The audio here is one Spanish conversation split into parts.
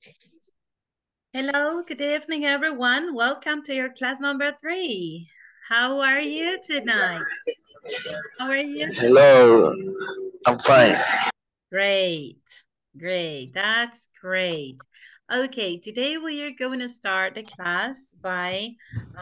Hello, good evening, everyone. Welcome to your class number 3. How are you tonight? How are you? Hello, I'm fine. Great, great. That's great. Okay, today we are going to start the class by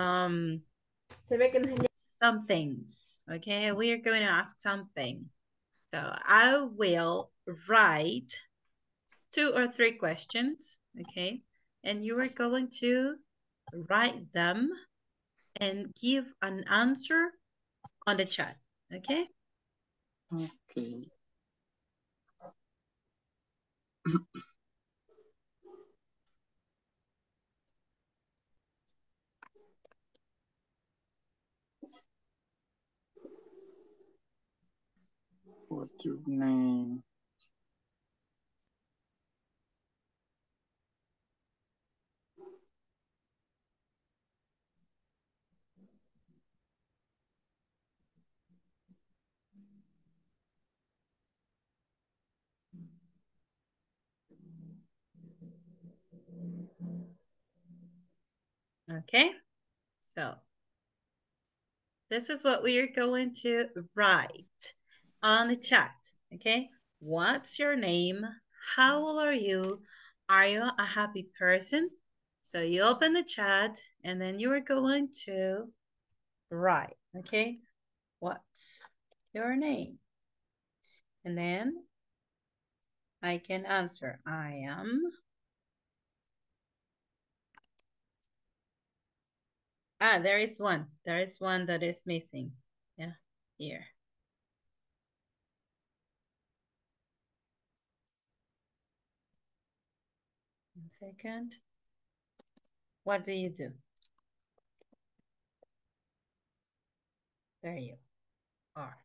some things. Okay, we are going to ask something. So I will write 2 or 3 questions. Okay, and you are going to write them and give an answer on the chat, okay? Okay. What's your name? Okay, so this is what we are going to write on the chat, okay? What's your name? How old are you? Are you a happy person? So you open the chat and then you are going to write, okay? What's your name? And then I can answer, I am. There is one. There is one that is missing. Yeah, here. 1 second. What do you do? There you are.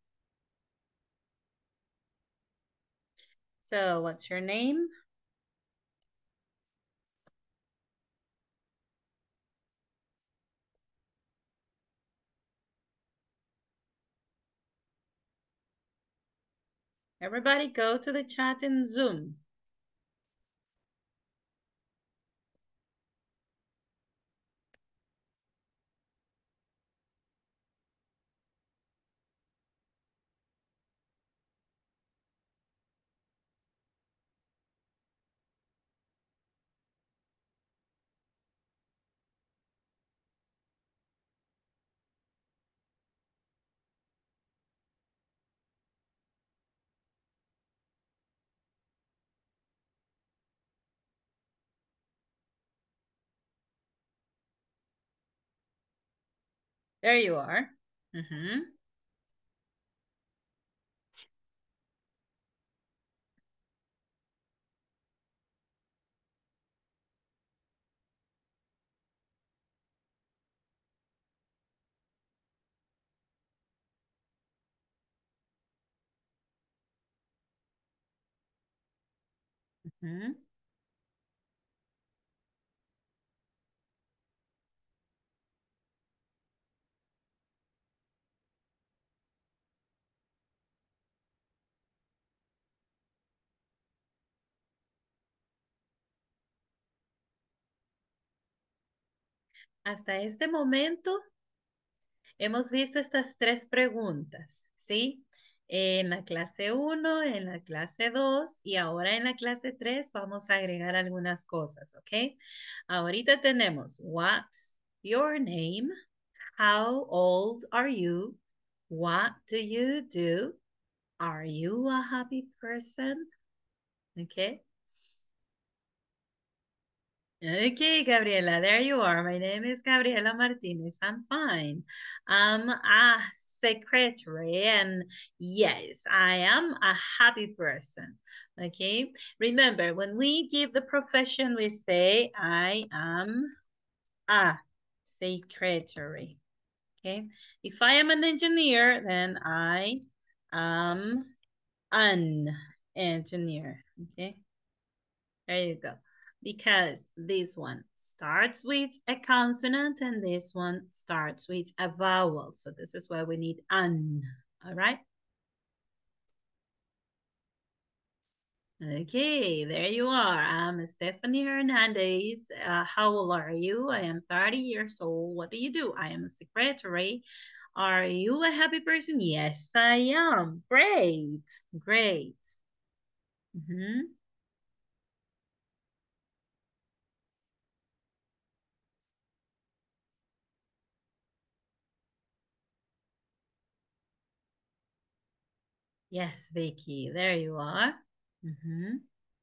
So what's your name? Everybody go to the chat in Zoom. There you are. Hasta este momento hemos visto estas 3 preguntas, ¿sí? En la clase 1, en la clase 2 y ahora en la clase 3 vamos a agregar algunas cosas, ¿ok? Ahorita tenemos, what's your name? How old are you? What do you do? Are you a happy person? Okay. Okay, Gabriela, there you are. My name is Gabriela Martinez. I'm fine. I'm a secretary, and yes, I am a happy person. Okay. Remember, when we give the profession, we say, I am a secretary. Okay. If I am an engineer, then I am an engineer. Okay. There you go. Because this one starts with a consonant and this one starts with a vowel. So this is why we need an. All right. Okay, there you are. I'm Stephanie Hernandez. How old are you? I am 30 years old. What do? I am a secretary. Are you a happy person? Yes, I am. Great, great. Mhm. Yes, Vicky, there you are. Mhm.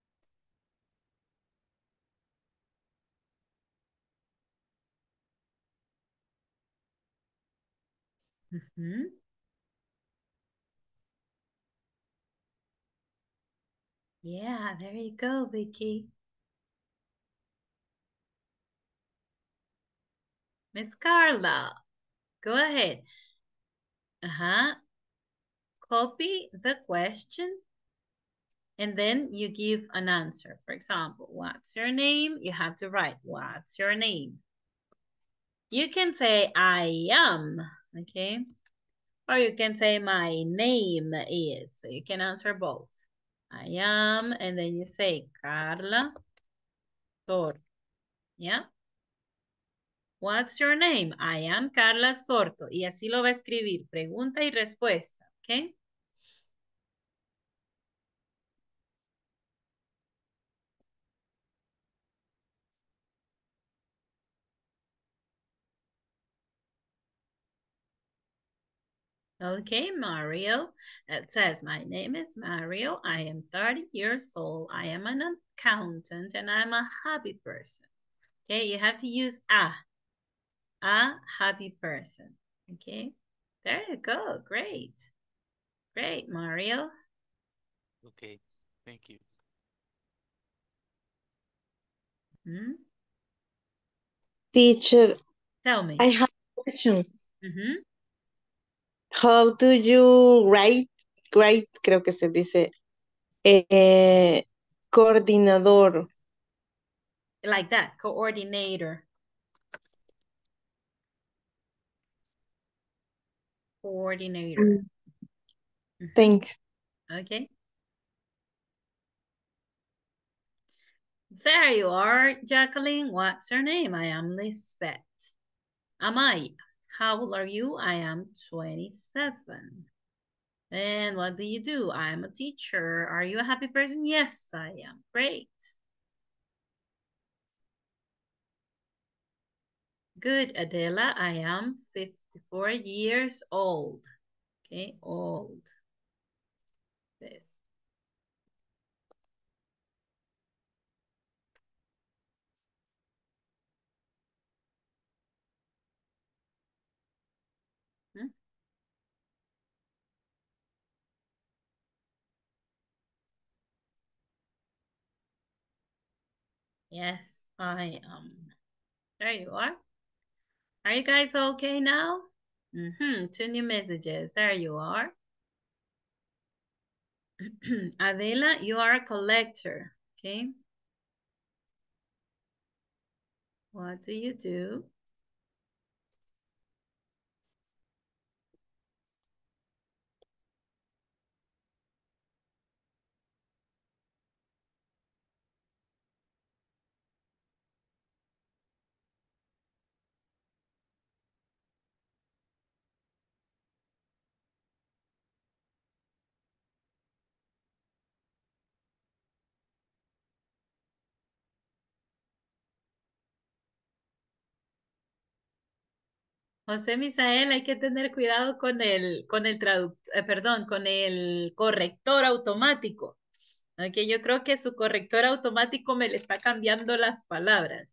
Mhm. Yeah, there you go, Vicky. Miss Carla, go ahead. Uh-huh. Copy the question and then you give an answer. For example, what's your name? You have to write, what's your name? You can say, I am, okay? Or you can say, my name is. So you can answer both. I am, and then you say, Carla Sorto, ¿ya? What's your name? I am Carla Sorto. Y así lo va a escribir, pregunta y respuesta, ¿ok? Okay, Mario. It says, my name is Mario. I am 30 years old. I am an accountant and I'm a happy person. Okay, you have to use a happy person. Okay, there you go. Great. Great, Mario. Okay, thank you. Hmm? Teacher, Tell me. I have a question. Mhm. How do you write, creo que se dice, coordinador? Like that, coordinator. Coordinator. Mhm. Thanks. Okay. There you are, Jacqueline. What's your name? I am Lisbeth. Amaya. How old are you? I am 27. And what do? I am a teacher. Are you a happy person? Yes, I am. Great. Good, Adela. I am 54 years old. Okay, old. This. Hmm? Yes, I am. There you are. Are you guys okay now? Two new messages. There you are. Adela, you are a collector. Okay. What do you do? José Misael, hay que tener cuidado con el corrector automático. Aunque yo creo que su corrector automático me le está cambiando las palabras.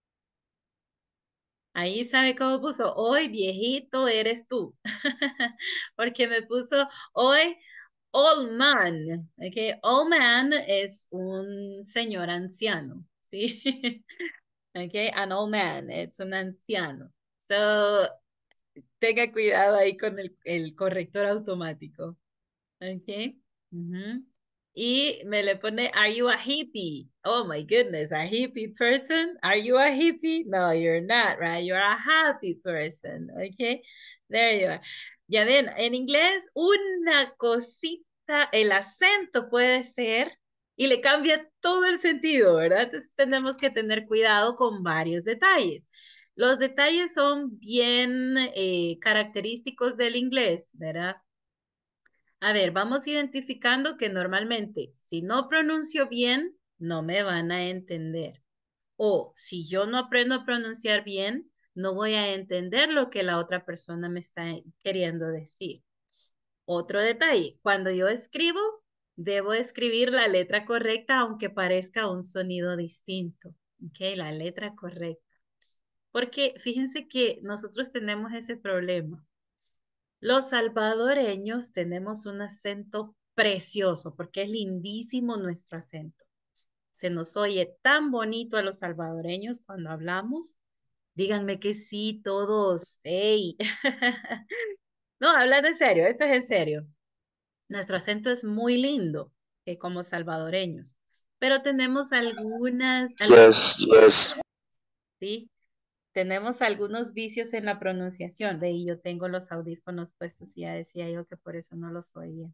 Ahí sabe cómo puso, hoy viejito eres tú. Porque me puso hoy old man. Okay, old man es un señor anciano. ¿Sí? Okay, an old man, es un anciano. So, tenga cuidado ahí con el corrector automático. Ok. Ujú. Y me le pone, are you a hippie? Oh my goodness, a hippie person? Are you a hippie? No, you're not, right? You're a happy person. Okay. There you are. Ya ven, en inglés, una cosita, el acento puede ser y le cambia todo el sentido, ¿verdad? Entonces tenemos que tener cuidado con varios detalles. Los detalles son bien característicos del inglés, ¿verdad? A ver, vamos identificando que normalmente si no pronuncio bien, no me van a entender. O si yo no aprendo a pronunciar bien, no voy a entender lo que la otra persona me está queriendo decir. Otro detalle, cuando yo escribo, debo escribir la letra correcta aunque parezca un sonido distinto. ¿Ok? La letra correcta. Porque fíjense que nosotros tenemos ese problema. Los salvadoreños tenemos un acento precioso porque es lindísimo nuestro acento. Se nos oye tan bonito a los salvadoreños cuando hablamos. Díganme que sí, todos. ¡Ey! No, hablan en serio, esto es en serio. Nuestro acento es muy lindo, como salvadoreños, pero tenemos Yes, yes. ¿sí? Tenemos algunos vicios en la pronunciación. De ahí yo tengo los audífonos puestos y ya decía yo que por eso no los oía.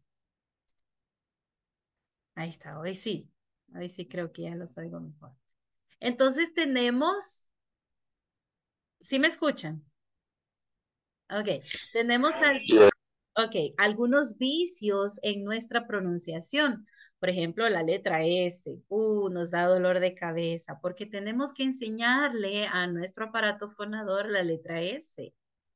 Ahí está, hoy sí creo que ya los oigo mejor. Entonces tenemos, ¿sí me escuchan? Ok, tenemos Yes. algunos vicios en nuestra pronunciación. Por ejemplo, la letra S. Nos da dolor de cabeza porque tenemos que enseñarle a nuestro aparato fonador la letra S.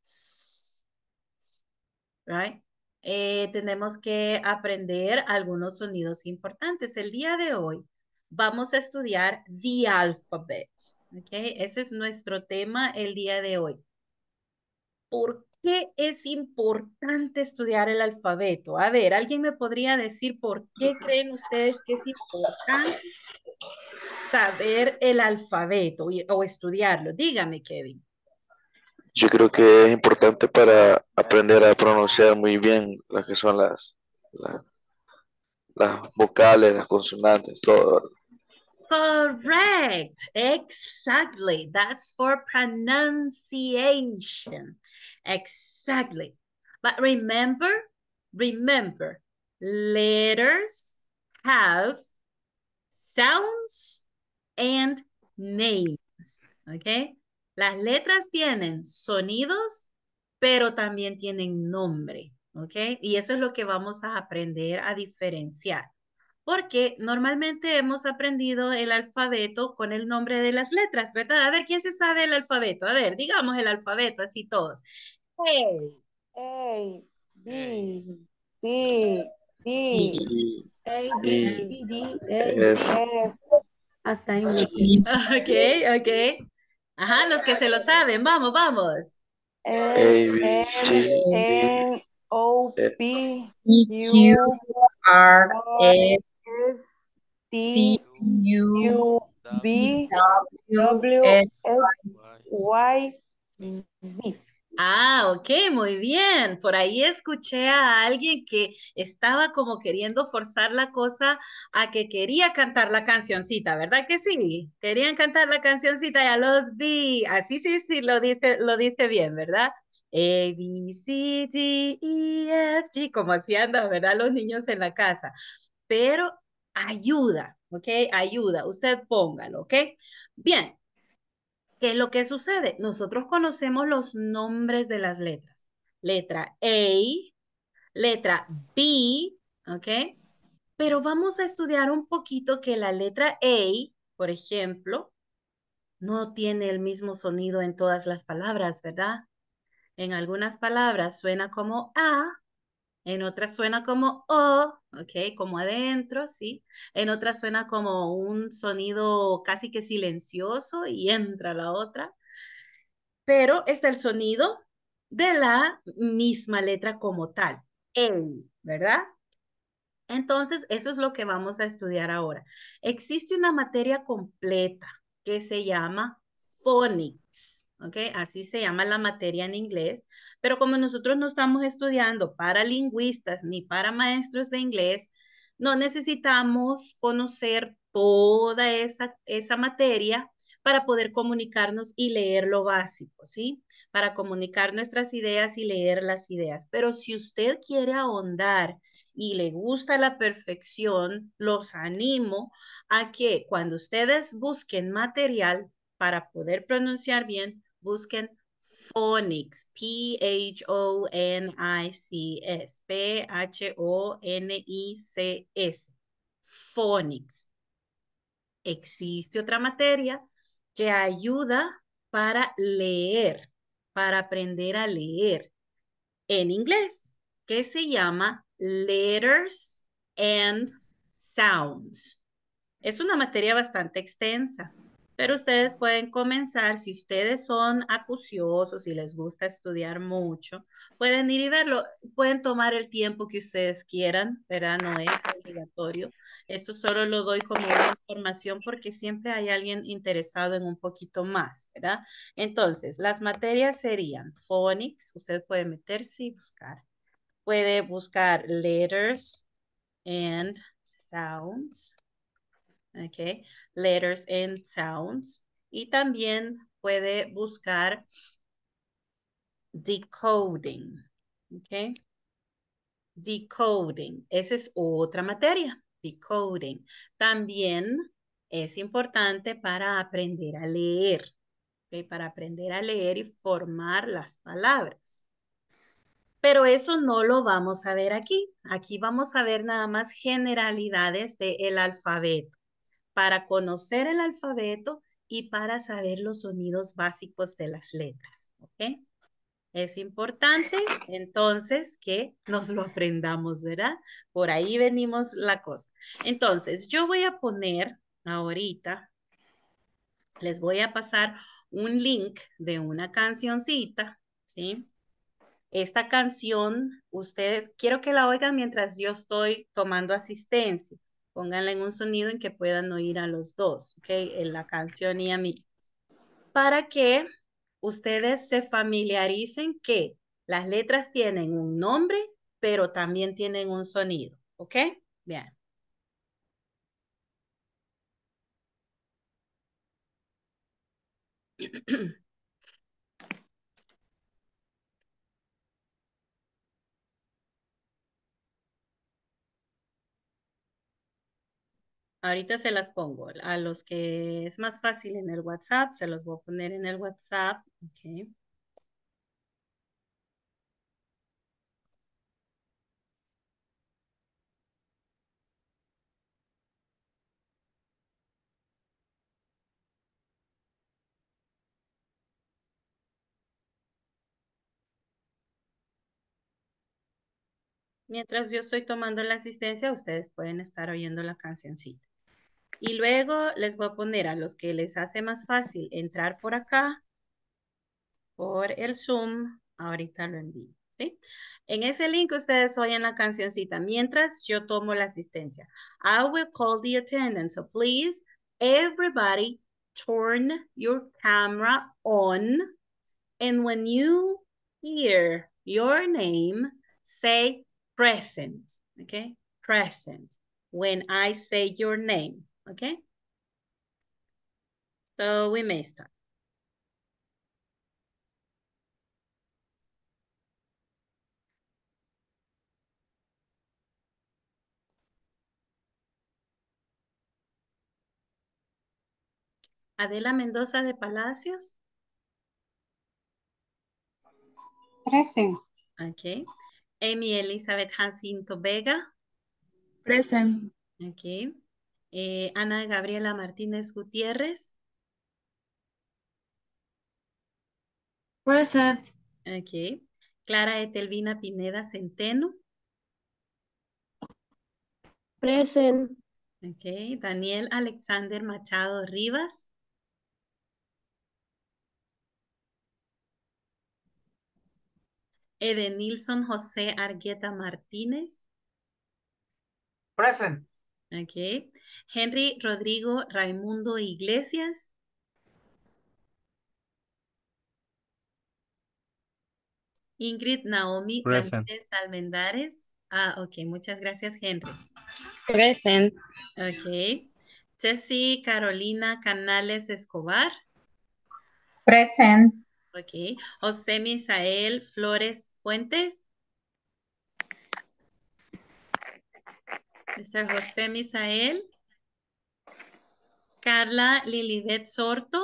Right? Tenemos que aprender algunos sonidos importantes. El día de hoy vamos a estudiar the alphabet. Okay? Ese es nuestro tema el día de hoy. ¿Por qué es importante estudiar el alfabeto? A ver, ¿alguien me podría decir por qué creen ustedes que es importante saber el alfabeto o estudiarlo? Dígame, Kevin. Yo creo que es importante para aprender a pronunciar muy bien las que son las vocales, las consonantes, todo. Correct. Exactly. That's for pronunciation. Exactly. But remember, letters have sounds and names. ¿Ok? Las letras tienen sonidos, pero también tienen nombre. ¿Ok? Y eso es lo que vamos a aprender a diferenciar. Porque normalmente hemos aprendido el alfabeto con el nombre de las letras, ¿verdad? A ver, ¿quién se sabe el alfabeto? A ver, digamos el alfabeto, así todos. A, Hey, B, C, D, Y, A, B, y C, D, F, E, F, hasta ahí no sé. G, Ok, ok. Ajá, los que se lo saben, vamos, vamos. A, H, B, M, C, D, N, O, F, P, E, Q, Q, R, R, S, S, T, T, U, U, U, W, V, W, W, X, X, Y. Y, Z. Ah, ok, muy bien. Por ahí escuché a alguien que estaba como queriendo forzar la cosa a que quería cantar la cancioncita, ¿verdad que sí? Querían cantar la cancioncita, ya los vi. Así sí, sí, lo dice bien, ¿verdad? A, B, C, D, E, F, G, como así andan, ¿verdad? Los niños en la casa. Pero ayuda, ¿ok? Ayuda, usted póngalo, ¿ok? Bien, ¿qué es lo que sucede? Nosotros conocemos los nombres de las letras. Letra A, letra B, ¿ok? Pero vamos a estudiar un poquito que la letra A, por ejemplo, no tiene el mismo sonido en todas las palabras, ¿verdad? En algunas palabras suena como A, en otras suena como O, ¿ok? Como adentro, ¿sí? En otras suena como un sonido casi que silencioso y entra la otra. Pero está el sonido de la misma letra como tal, ¿verdad? Entonces, eso es lo que vamos a estudiar ahora. Existe una materia completa que se llama phonics, ¿ok? Así se llama la materia en inglés, pero como nosotros no estamos estudiando para lingüistas ni para maestros de inglés, no necesitamos conocer toda esa materia para poder comunicarnos y leer lo básico, ¿sí? Para comunicar nuestras ideas y leer las ideas. Pero si usted quiere ahondar y le gusta la perfección, los animo a que cuando ustedes busquen material para poder pronunciar bien, busquen phonics, Phonics, Phonics, phonics. Existe otra materia que ayuda para leer, para aprender a leer en inglés, que se llama Letters and Sounds. Es una materia bastante extensa, pero ustedes pueden comenzar, si ustedes son acuciosos y les gusta estudiar mucho, pueden ir y verlo, pueden tomar el tiempo que ustedes quieran, ¿verdad? No es obligatorio. Esto solo lo doy como una información porque siempre hay alguien interesado en un poquito más, ¿verdad? Entonces, las materias serían phonics, usted puede meterse y buscar. Puede buscar letters and sounds. Okay, letters and sounds. Y también puede buscar decoding. Okay, decoding. Esa es otra materia, decoding. También es importante para aprender a leer. Okay, para aprender a leer y formar las palabras. Pero eso no lo vamos a ver aquí. Aquí vamos a ver nada más generalidades del alfabeto, para conocer el alfabeto y para saber los sonidos básicos de las letras. ¿Ok? Es importante entonces que nos lo aprendamos, ¿verdad? Por ahí venimos la cosa. Entonces, yo voy a poner ahorita, les voy a pasar un link de una cancioncita, ¿sí? Esta canción, ustedes, quiero que la oigan mientras yo estoy tomando asistencia. Pónganla en un sonido en que puedan oír a los dos, ¿ok? En la canción y a mí. Para que ustedes se familiaricen que las letras tienen un nombre, pero también tienen un sonido, ¿ok? Bien. Ahorita se las pongo. A los que es más fácil en el WhatsApp, se los voy a poner en el WhatsApp, ¿ok? Mientras yo estoy tomando la asistencia, ustedes pueden estar oyendo la cancioncita. Y luego les voy a poner a los que les hace más fácil entrar por acá, por el Zoom. Ahorita lo envío, ¿sí? En ese link ustedes oyen la cancioncita mientras yo tomo la asistencia. I will call the attendance. So please, everybody, turn your camera on. And when you hear your name, say present, okay? Present. When I say your name, okay? So we may start. Adela Mendoza de Palacios. Present. Okay. Amy Elizabeth Jacinto Vega. Present. Okay. Ana Gabriela Martínez Gutiérrez. Present. Okay. Clara Etelvina Pineda Centeno. Present. Okay. Daniel Alexander Machado Rivas. Edenilson José Argueta Martínez. Present. Okay. Henry Rodrigo Raimundo Iglesias. Ingrid Naomi Present. Canales Almendares. Ah, ok. Muchas gracias, Henry. Present. Ok. Jessie Carolina Canales Escobar. Present. Ok. José Misael Flores Fuentes. Mr. José Misael. Carla Lilibet Sorto.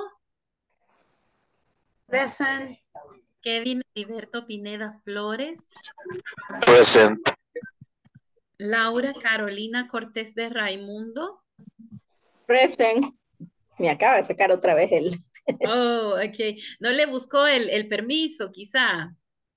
Present. Kevin Heriberto Pineda Flores. Present. Laura Carolina Cortés de Raimundo. Present. Me acaba de sacar otra vez el... Oh, ok. No le buscó el permiso, quizá.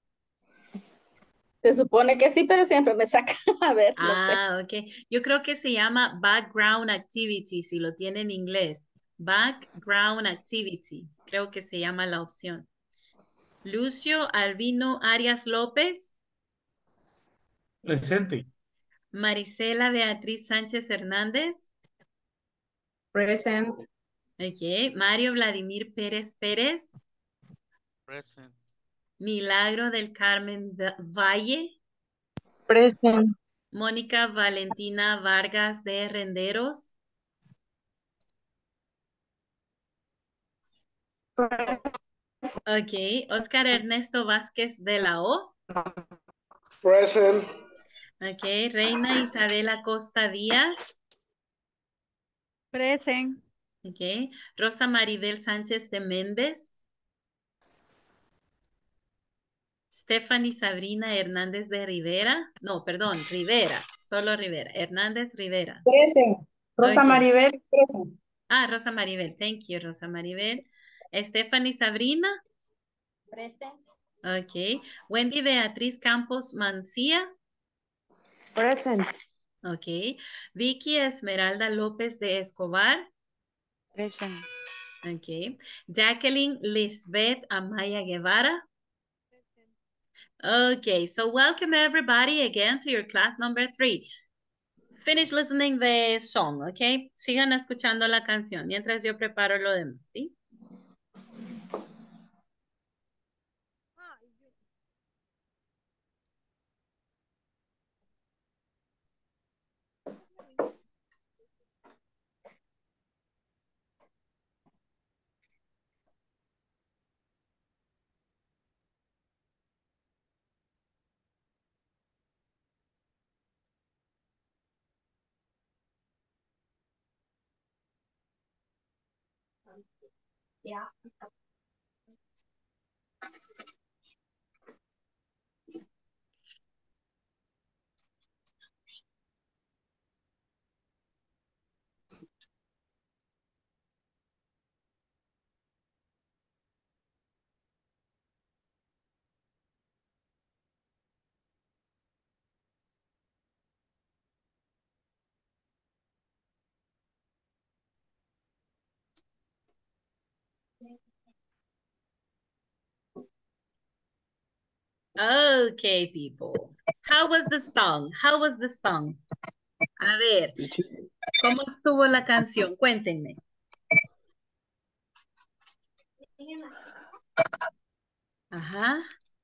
Se supone que sí, pero siempre me saca. A ver, no sé. Ah, ok. Yo creo que se llama background activity, si lo tiene en inglés. Background activity. Creo que se llama la opción. Lucio Albino Arias López. Presente. Marisela Beatriz Sánchez Hernández. Present. Ok. Mario Vladimir Pérez Pérez. Present. Milagro del Carmen Valle. Present. Mónica Valentina Vargas de Renderos. Ok. Oscar Ernesto Vázquez de la O. Present. Ok. Reina Isabela Costa Díaz. Present. Ok. Rosa Maribel Sánchez de Méndez. Stephanie Sabrina Hernández de Rivera. No, perdón, Rivera. Solo Rivera. Hernández Rivera. Present. Rosa Ok. Maribel, present. Ah, Rosa Maribel. Thank you, Rosa Maribel. Stephanie Sabrina. Present. Ok. Wendy Beatriz Campos Mancía. Present. Ok. Vicky Esmeralda López de Escobar. Present. Ok. Jacqueline Lisbeth Amaya Guevara. Okay, so welcome everybody again to your class number 3. Finish listening the song, okay? Sigan escuchando la canción mientras yo preparo lo demás, ¿sí? Yeah. Okay, people. How was the song? How was the song? A ver, ¿cómo estuvo la canción? Cuéntenme. Ajá.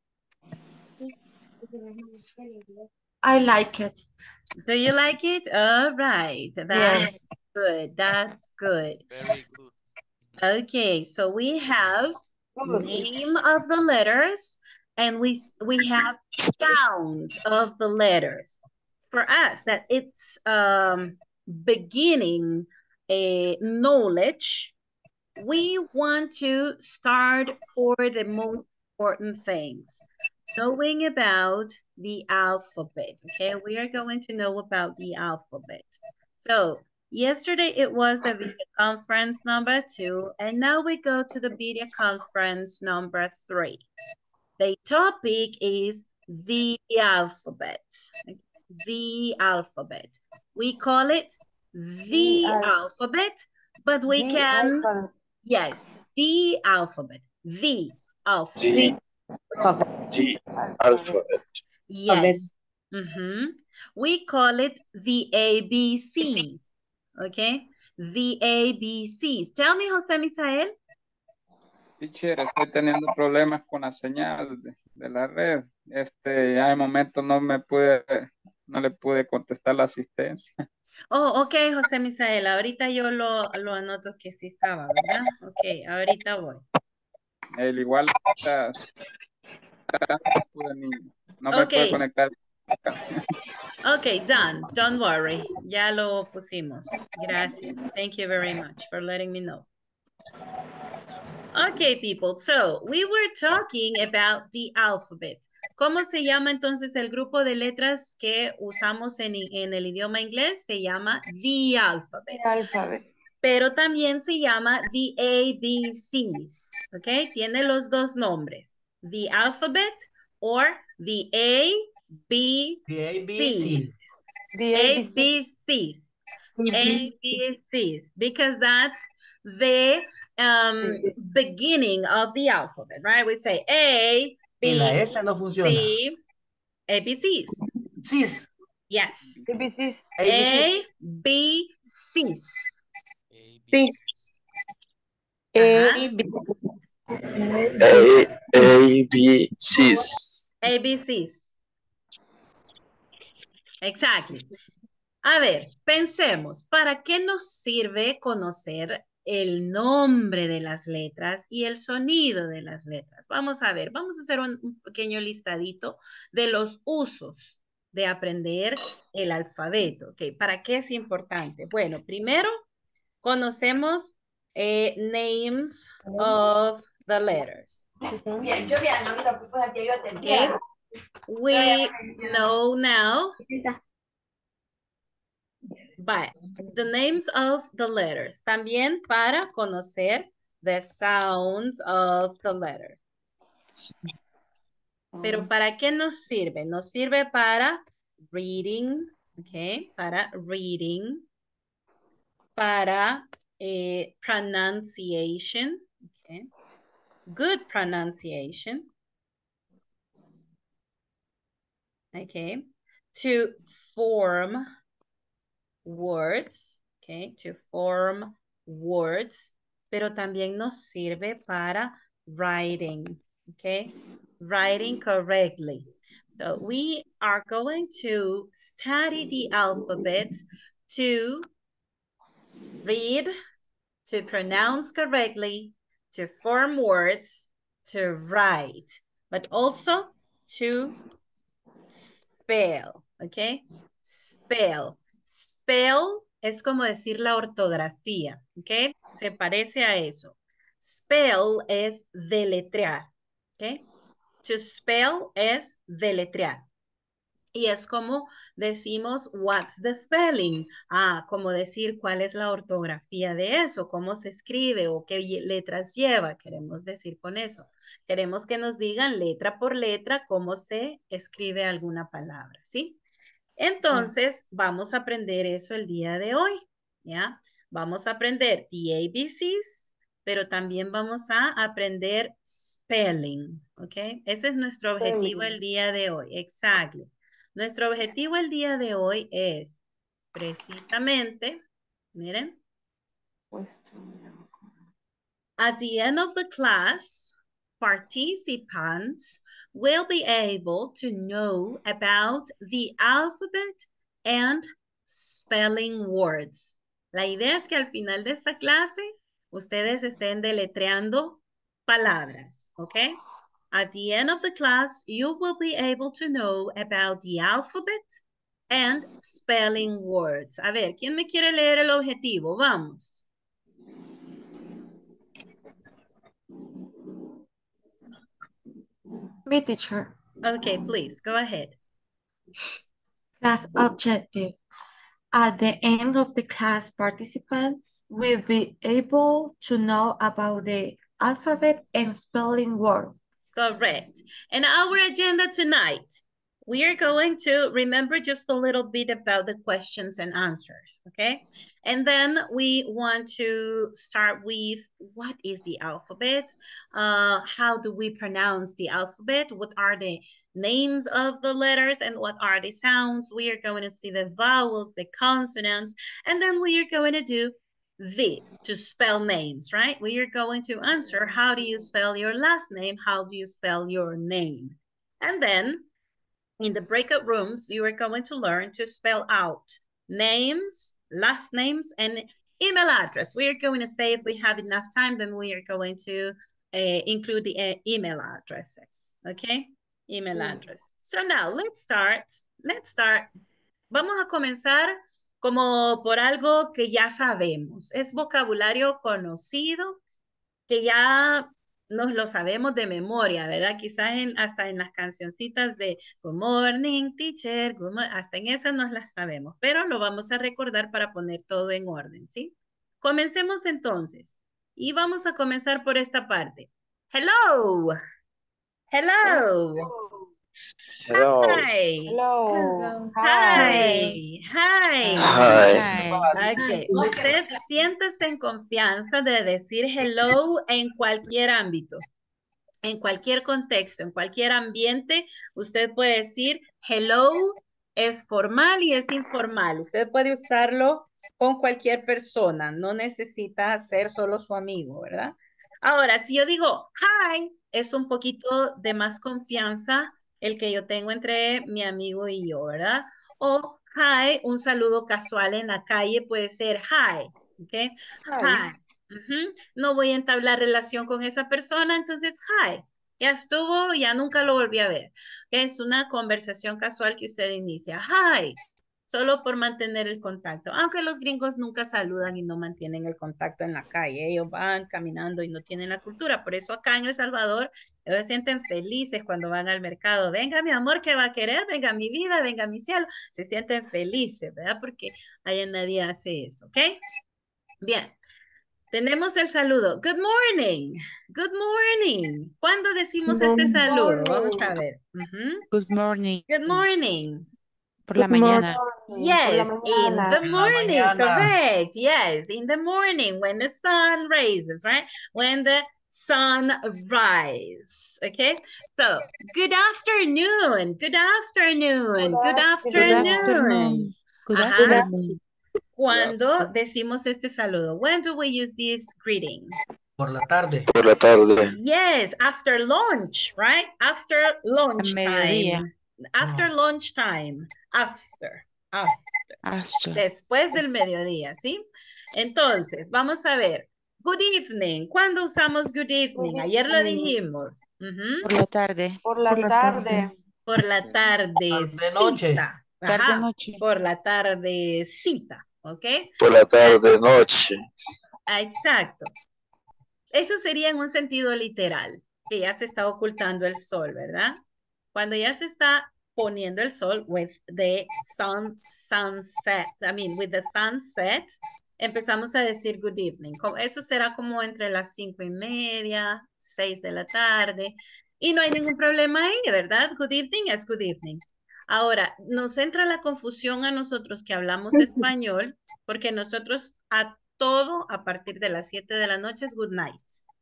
I like it. Do you like it? All right. That's good. That's good. Very good. Okay, so we have name of the letters and we have sound of the letters. For us, that it's beginning a knowledge, we want to start for the most important things. Knowing about the alphabet, okay? We are going to know about the alphabet. So yesterday it was the video conference number 2, and now we go to the video conference number 3. The topic is the alphabet. The alphabet. We call it the alphabet, but we can, yes, the alphabet. The alphabet. The alphabet. Yes. We call it the ABCs. Okay. The ABCs. Tell me, José Misael. Teacher, estoy teniendo problemas con la señal de la red. Ya de momento no le pude contestar la asistencia. Oh, ok, José Misael. Ahorita yo lo anoto que sí estaba, ¿verdad? Ok, ahorita voy. Igual no me pude conectar. canción. Okay, done. Don't worry. Ya lo pusimos. Gracias. Thank you very much for letting me know. Okay, people. So, we were talking about the alphabet. ¿Cómo se llama entonces el grupo de letras que usamos en el idioma inglés? Se llama the alphabet. Alphabet. Pero también se llama the ABCs. ¿Ok? Tiene los dos nombres. The alphabet or the A, B, The C. ABC. The ABC. ABCs. ABCs. Because that's the beginning of the alphabet, right? We say A, Y la B, S no funciona. C, ABCs. Cis. Yes. ABCs. ABC. A, B, C's. Sí. Ajá. ABCs. ABCs. Exactly. A ver, pensemos, ¿para qué nos sirve conocer el nombre de las letras y el sonido de las letras? Vamos a ver, vamos a hacer un pequeño listadito de los usos de aprender el alfabeto. ¿Ok? ¿Para qué es importante? Bueno, primero conocemos names of the letters. Bien, yo bien, no me lo puse aquí, yo Okay? We know now but the names of the letters. También para conocer the sounds of the letters. Pero ¿para qué nos sirve? Nos sirve para reading, ¿ok? Para reading, para pronunciation, ¿ok? Good pronunciation, ¿ok? To form words, okay, to form words, pero también nos sirve para writing, okay, writing correctly. So we are going to study the alphabet to read, to pronounce correctly, to form words, to write, but also to spell, okay? Spell. Spell es como decir la ortografía, ¿ok? Se parece a eso. Spell es deletrear, ¿ok? To spell es deletrear. Y es como decimos, what's the spelling? Ah, como decir cuál es la ortografía de eso, cómo se escribe o qué letras lleva, queremos decir con eso. Queremos que nos digan letra por letra cómo se escribe alguna palabra, ¿sí? Entonces, vamos a aprender eso el día de hoy, ¿ya? Vamos a aprender the ABCs, pero también vamos a aprender spelling, ¿ok? Ese es nuestro objetivo el día de hoy, exactly. Nuestro objetivo el día de hoy es precisamente, miren, at the end of the class, participants will be able to know about the alphabet and spelling words. La idea es que al final de esta clase, ustedes estén deletreando palabras, ¿ok? At the end of the class, you will be able to know about the alphabet and spelling words. A ver, ¿quién me quiere leer el objetivo? Vamos. Me, teacher. Okay, please, go ahead. Class objective. At the end of the class, participants will be able to know about the alphabet and spelling words. Correct. And our agenda tonight, we are going to remember just a little bit about the questions and answers, okay? And then we want to start with what is the alphabet? How do we pronounce the alphabet? What are the names of the letters and what are the sounds? We are going to see the vowels, the consonants, and then we are going to do this to spell names, right? We are going to answer, how do you spell your last name? How do you spell your name? And then in the breakout rooms, you are going to learn to spell out names, last names, and email address. We are going to say if we have enough time, then we are going to include the email addresses, okay? email address. So now, let's start. Let's start. Vamos a comenzar como por algo que ya sabemos. Es vocabulario conocido que ya nos lo sabemos de memoria, ¿verdad? Quizás hasta en las cancioncitas de Good morning, teacher, hasta en esas nos las sabemos, pero lo vamos a recordar para poner todo en orden, ¿sí? Comencemos entonces. Y vamos a comenzar por esta parte. Hello. Hello. Hello. Hi. Hello. Hi. Hi. Hi. Ok, usted siéntese en confianza de decir hello en cualquier ámbito, en cualquier contexto, en cualquier ambiente. Usted puede decir hello, es formal y es informal. Usted puede usarlo con cualquier persona, no necesita ser solo su amigo, ¿verdad? Ahora, si yo digo hi, es un poquito de más confianza el que yo tengo entre mi amigo y yo, ¿verdad? O hi, un saludo casual en la calle puede ser hi, ¿ok? Hi. No voy a entablar relación con esa persona, entonces hi. Ya estuvo, ya nunca lo volví a ver. Es una conversación casual que usted inicia. Hi. Solo por mantener el contacto. Aunque los gringos nunca saludan y no mantienen el contacto en la calle. Ellos van caminando y no tienen la cultura. Por eso acá en El Salvador, ellos se sienten felices cuando van al mercado. Venga, mi amor, ¿qué va a querer? Venga, mi vida, venga, mi cielo. Se sienten felices, ¿verdad? Porque allá nadie hace eso, ¿ok? Bien. Tenemos el saludo. Good morning. Good morning. ¿Cuándo decimos este saludo? Vamos a ver. Good morning. Good morning. Por la mañana. Yes, in the En la morning, mañana. correct. Yes, in the morning when the sun rises, right? When the sun rises, okay? So, good afternoon, good afternoon, good Good afternoon. afternoon. Good Ajá. afternoon. Cuando decimos este saludo? When do we use this greeting? Por la tarde. Por la tarde. Yes, after lunch, right? After lunch mediodía. time. After lunch time. After. After. Después del mediodía, ¿sí? Entonces, vamos a ver. Good evening. ¿Cuándo usamos good evening? Ayer lo dijimos. Por la tarde. Por la tarde. Por la Tarde noche. tardecita. Tarde Ajá, noche. por la tardecita, ¿ok? Por la tarde, noche. Exacto. Eso sería en un sentido literal, que ya se está ocultando el sol, ¿verdad? Cuando ya se está poniendo el sol, with the sunset, with the sunset, empezamos a decir good evening. Eso será como entre las 5:30, 6 de la tarde, y no hay ningún problema ahí, ¿verdad? Good evening es good evening. Ahora, nos entra la confusión a nosotros que hablamos español, porque nosotros a todo a partir de las 7 de la noche es good night.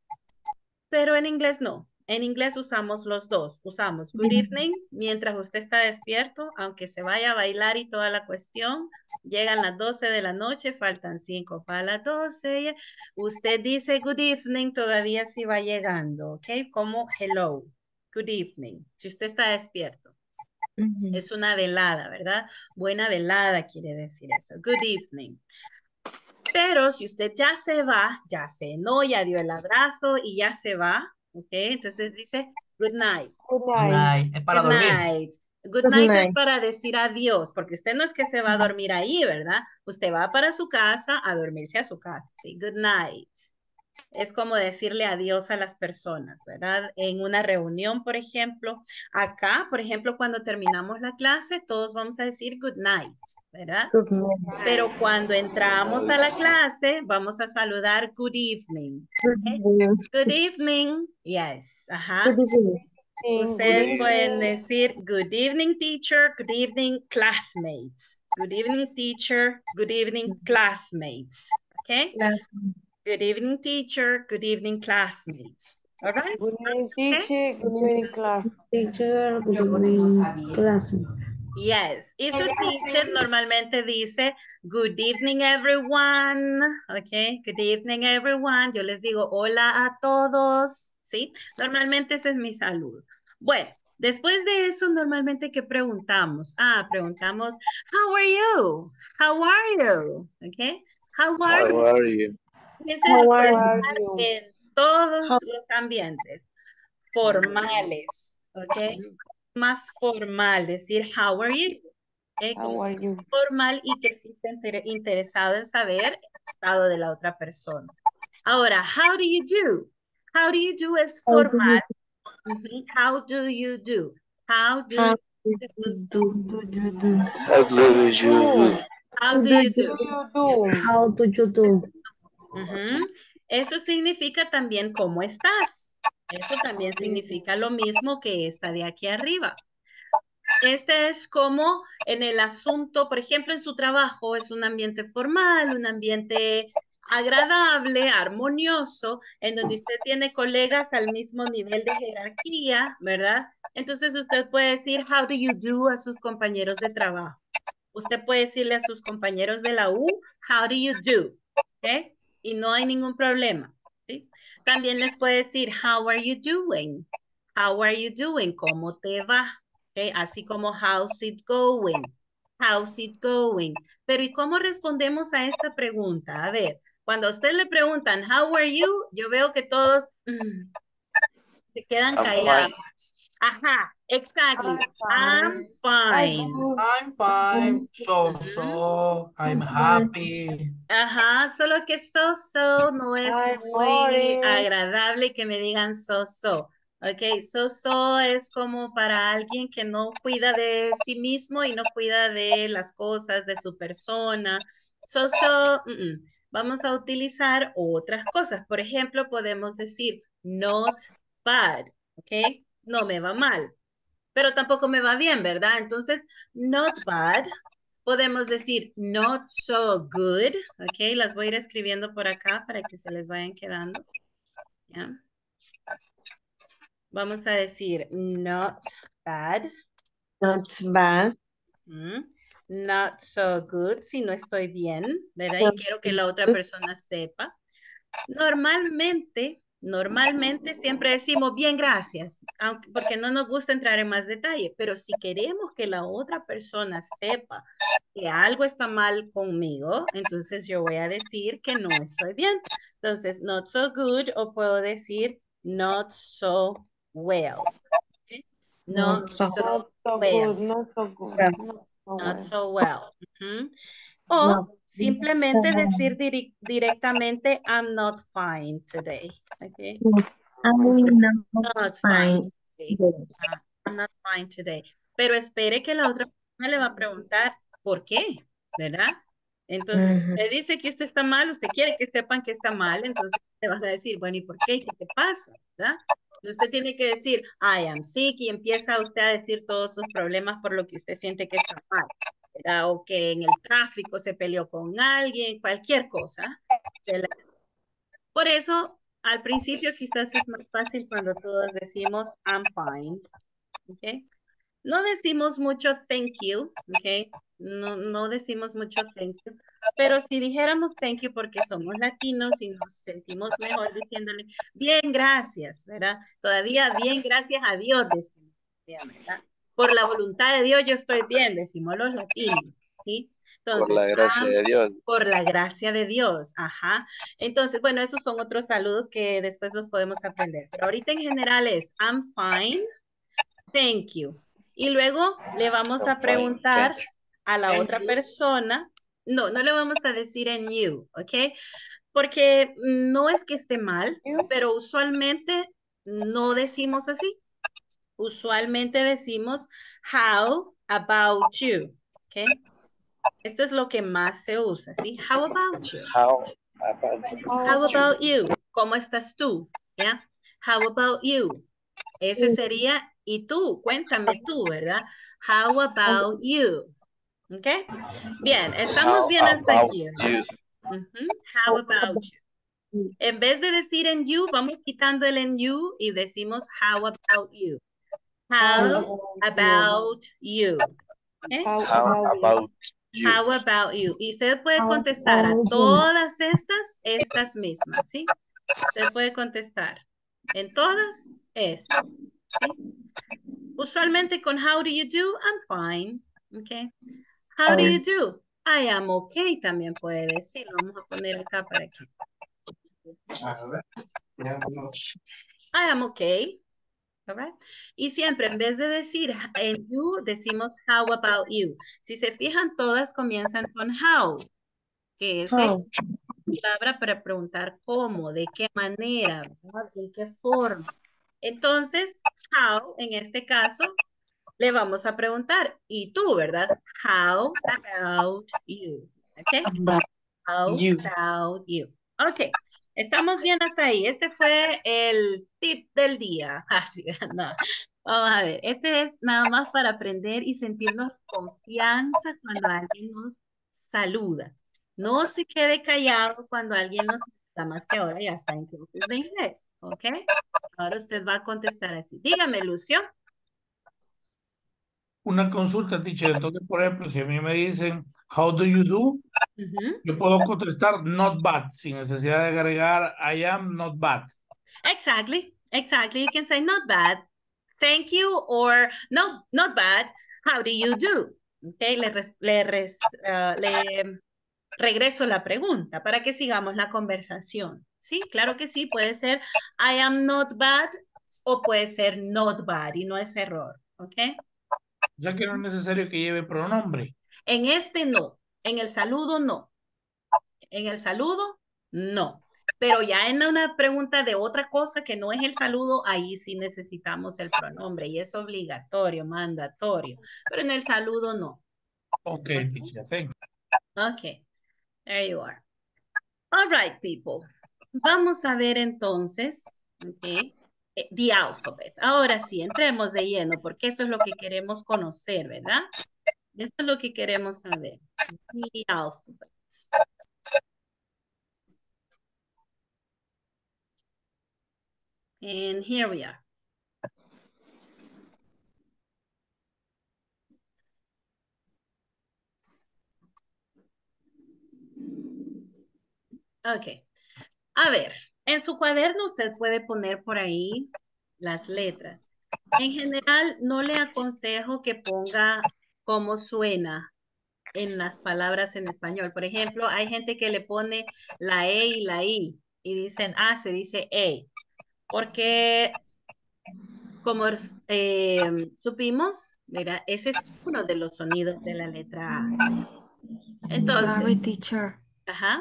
Pero en inglés no. En inglés usamos los dos. Usamos good evening mientras usted está despierto, aunque se vaya a bailar y toda la cuestión. Llegan las 12 de la noche, faltan 5 para las 12. Usted dice good evening, todavía sí va llegando, ¿ok? Como hello, good evening, si usted está despierto. Es una velada, ¿verdad? Buena velada quiere decir eso. Good evening. Pero si usted ya se va, ya cenó, ya dio el abrazo y ya se va, ¿ok? Entonces dice good night. Good night. Es para Good dormir. night. Good night es para decir adiós, porque usted no es que se va a dormir ahí, ¿verdad? Usted va para su casa a dormirse a su casa, ¿sí? Good night. Es como decirle adiós a las personas, ¿verdad? En una reunión, por ejemplo. Acá, por ejemplo, cuando terminamos la clase, todos vamos a decir good night, ¿verdad? Pero cuando entramos a la clase, vamos a saludar good evening. ¿Okay? Good evening. Yes. Ajá. Ustedes pueden decir good evening, teacher. Good evening, classmates. Good evening, teacher. Good evening, classmates. Okay? Good evening, teacher. Good evening, classmates. All right? Good evening, teacher. Good evening, class. Teacher, good evening, classmate. Yes. Y su teacher normalmente dice, good evening, everyone. Okay. Good evening, everyone. Yo les digo, hola a todos. ¿Sí? Normalmente ese es mi saludo. Bueno, después de eso, normalmente, ¿qué preguntamos? Preguntamos, how are you? How are you? Okay. How are you? How are you? Ese es preguntar en todos los ambientes formales, ¿ok? más formal, decir how are you. ¿Okay? How are you? Formal y que sí esté interesado en saber el estado de la otra persona. Ahora, how do you do? How do you do es How do formal. How do you do? How do How you do do? you do? How do you do? How do you do? How do you do? Ujú. Eso significa también cómo estás. Eso también significa lo mismo que esta de aquí arriba. Este es como en el asunto, por ejemplo, en su trabajo es un ambiente formal, un ambiente agradable, armonioso, en donde usted tiene colegas al mismo nivel de jerarquía, ¿verdad? Entonces usted puede decir how do you do a sus compañeros de trabajo. Usted puede decirle a sus compañeros de la U, how do you do, ¿ok? Y no hay ningún problema, ¿sí? También les puede decir, how are you doing? How are you doing? ¿Cómo te va? ¿Ok? Así como, how's it going? How's it going? Pero ¿y cómo respondemos a esta pregunta? A ver, cuando a usted le preguntan, how are you? Yo veo que todos se quedan I'm callados. fine. Ajá, exactly. I'm fine. I'm fine. Ujú. I'm happy. Ajá, solo que so no es muy agradable que me digan so. Ok, so es como para alguien que no cuida de sí mismo y no cuida de las cosas de su persona. So, vamos a utilizar otras cosas. Por ejemplo, podemos decir not bad, ok, no me va mal, pero tampoco me va bien, ¿verdad? Entonces, not bad. Podemos decir not so good, ¿ok? Las voy a ir escribiendo por acá para que se les vayan quedando. ¿Ya? Vamos a decir not bad. Not bad. Not so good, si no estoy bien, ¿verdad? Y quiero que la otra persona sepa. Normalmente siempre decimos bien, gracias, aunque, porque no nos gusta entrar en más detalle, pero si queremos que la otra persona sepa que algo está mal conmigo, entonces yo voy a decir que no estoy bien. Entonces, not so good, o puedo decir not so well. ¿Okay? Not so well. Not so good. Not so well. O simplemente decir directamente, I'm not fine today. Okay. Not fine today. I'm not fine today. Pero espere que la otra persona le va a preguntar por qué, ¿verdad? Entonces, si usted dice que esto está mal, usted quiere que sepan que está mal, entonces le van a decir, bueno, ¿y por qué? ¿Qué te pasa? ¿Verdad? Usted tiene que decir, I am sick, y empieza usted a decir todos sus problemas por lo que usted siente que está mal, ¿verdad? O que en el tráfico se peleó con alguien, cualquier cosa. Por eso, al principio quizás es más fácil cuando todos decimos, I'm fine, ¿ok? No decimos mucho thank you, ¿ok? No decimos mucho thank you, pero si dijéramos thank you porque somos latinos y nos sentimos mejor diciéndole bien, gracias, ¿verdad? Todavía bien, gracias a Dios decimos, ¿verdad? Por la voluntad de Dios yo estoy bien, decimos los latinos, ¿sí? Por Entonces, la gracia de Dios. por la gracia de Dios, ajá. Entonces, bueno, esos son otros saludos que después los podemos aprender, pero ahorita en general es I'm fine, thank you. Y luego le vamos a preguntar a la otra persona, no le vamos a decir en you, ¿ok? Porque no es que esté mal, pero usualmente no decimos así. Usualmente decimos, how about you, ¿ok? Esto es lo que más se usa, ¿sí? How about you? How about you? ¿Cómo estás tú? ¿Ya? How about you? Ese sería, y tú, cuéntame tú, ¿verdad? How about you? ¿Ok? Bien, estamos How bien hasta about aquí. you? How about you? En vez de decir en you, vamos quitando el en you y decimos how about you. How about you? ¿Okay? How about you? How about you? Y usted puede contestar a todas estas mismas, ¿sí? Usted puede contestar en todas esto, ¿sí? Usualmente con how do you do, I'm fine, ¿ok? How do you do? I am okay, también puede decir. Vamos a poner acá para que. I am okay. All right? Y siempre en vez de decir and you, decimos how about you. Si se fijan, todas comienzan con how, que es How? palabra para preguntar cómo, de qué manera, ¿verdad? En qué forma. Entonces, how, en este caso, le vamos a preguntar, ¿y tú, verdad? How about you? ¿Ok? About How you. about you? Ok, estamos bien hasta ahí. Este fue el tip del día. Así, no. Vamos a ver, este es nada más para aprender y sentirnos confianza cuando alguien nos saluda. No se quede callado cuando alguien nos saluda, más que ahora ya está en clases de inglés, ¿ok? Ahora usted va a contestar así. Dígame, Lucio. Una consulta, teacher. Entonces, por ejemplo, si a mí me dicen, how do you do? Ujú. Yo puedo contestar not bad, sin necesidad de agregar I am not bad. Exactly, exactly. You can say not bad, thank you, or no, not bad, how do you do? Okay, le regreso la pregunta para que sigamos la conversación. Sí, claro que sí, puede ser I am not bad o puede ser not bad y no es error, ¿ok? Ya que no es necesario que lleve pronombre. En este no, en el saludo no, en el saludo no. Pero ya en una pregunta de otra cosa que no es el saludo, ahí sí necesitamos el pronombre y es obligatorio, mandatorio. Pero en el saludo no. Ok, teacher, thank you. Ok, there you are. All right, people. Vamos a ver entonces, okay, the alphabet. Ahora sí, entremos de lleno porque eso es lo que queremos conocer, ¿verdad? Eso es lo que queremos saber. The alphabet. And here we are. Ok. A ver, en su cuaderno usted puede poner por ahí las letras. En general, no le aconsejo que ponga cómo suena en las palabras en español. Por ejemplo, hay gente que le pone la E y la I y dicen, ah, se dice E. Porque como supimos, mira, ese es uno de los sonidos de la letra A. Sorry, Entonces, teacher. ajá.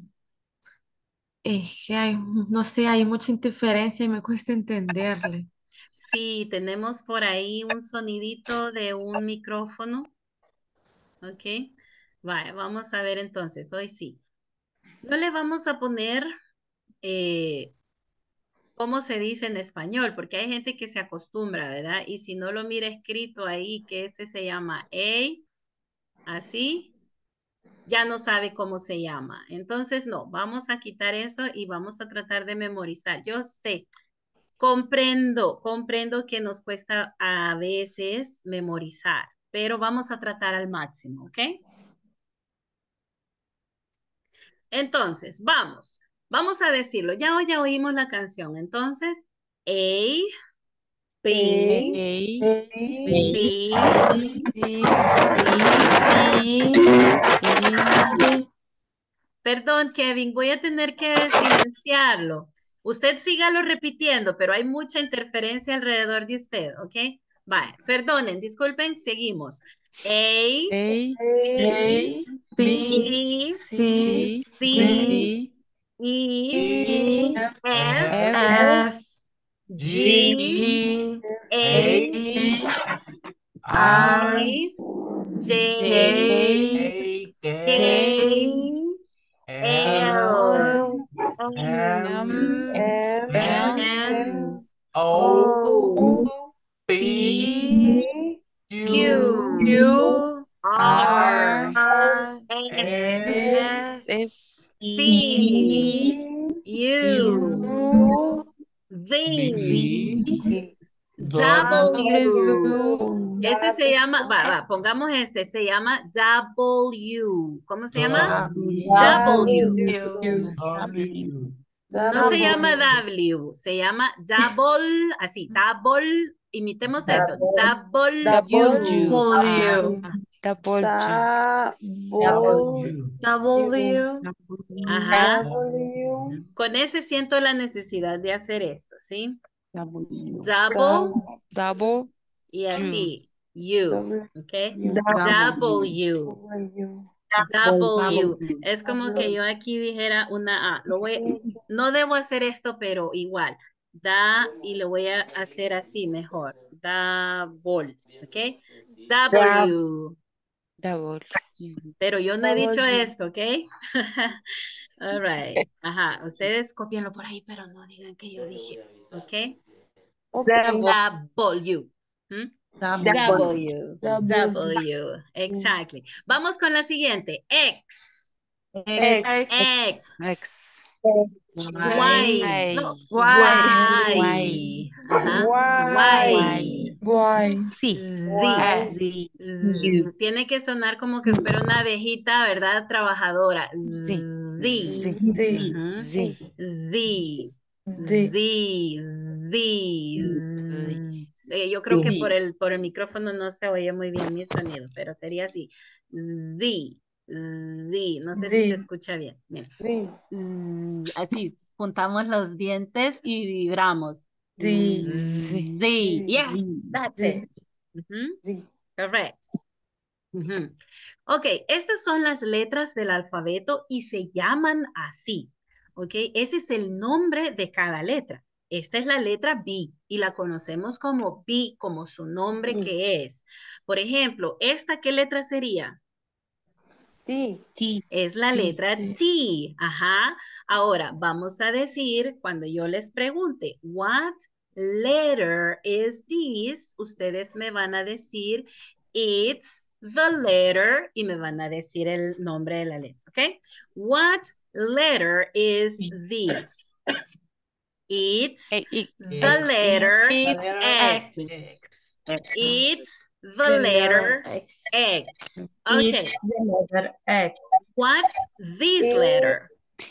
Es que hay, no sé, hay mucha interferencia y me cuesta entenderle. Sí, tenemos por ahí un sonidito de un micrófono. Ok. Vaya, vamos a ver entonces, hoy sí. No le vamos a poner cómo se dice en español, porque hay gente que se acostumbra, ¿verdad? Y si no lo mira escrito ahí, que este se llama A, así, ya no sabe cómo se llama. Entonces, no, vamos a quitar eso y vamos a tratar de memorizar. Yo sé, comprendo que nos cuesta a veces memorizar, pero vamos a tratar al máximo, ¿ok? Entonces, vamos a decirlo. Ya oímos la canción. Entonces, A, B, A, B, C, C, Sí, D, E. Perdón, Kevin, voy a tener que silenciarlo. Usted sígalo repitiendo, pero hay mucha interferencia alrededor de usted, ¿ok? Vale, perdonen, disculpen, seguimos. A, A, B, B, C, C, C, D, D, D, E, E, F, F, F, F, G, G, G, H, H, H, I, I, I, J, J, A, K, K, K, L, L, L, M, M, M, N, N, O, O, P, P, Q, Q, Q, R, R, R, S, S, S, S, T, T, U, U, V, V, V, W. W, Este se llama, pongamos este, se llama W. ¿Cómo se llama? W. W, W, No se llama W, se llama double, así, double, imitemos eso, double W, U. W, W, W, W, Ajá. W, Con ese siento la necesidad de hacer esto, ¿sí? Double Double y U. así. You. ¿Ok? W. W. Es como que yo aquí dijera una A. No debo hacer esto, pero igual. Da y lo voy a hacer así mejor. Double. ¿Ok? W. Double. Pero yo no he dicho esto, ¿ok? All right. Ajá. Ustedes copienlo por ahí, pero no digan que yo dije. ¿Ok? W. ¿Mm? W. W. Exactly. Vamos con la siguiente. X. X. X. Y. No, Y. Ajá. Y. Sí. Tiene que sonar como que fuera una abejita, ¿verdad? Trabajadora. Sí. Z. Ujú. Z. Yo creo que por el micrófono no se oye muy bien mi sonido, pero sería así. Z. No sé si se escucha bien. Mira. Así, juntamos los dientes y vibramos. Z. Yeah, that's it. Correct. Ok, estas son las letras del alfabeto y se llaman así. Ok, ese es el nombre de cada letra. Esta es la letra B y la conocemos como B, como su nombre que es. Por ejemplo, ¿esta qué letra sería? Es la letra T. Ajá. Ahora, vamos a decir, cuando yo les pregunte, what letter is this? Ustedes me van a decir, it's the letter, y me van a decir el nombre de la letra, ¿ok? What letter is this? It's the letter X. It's the letter X. Okay. What's this letter?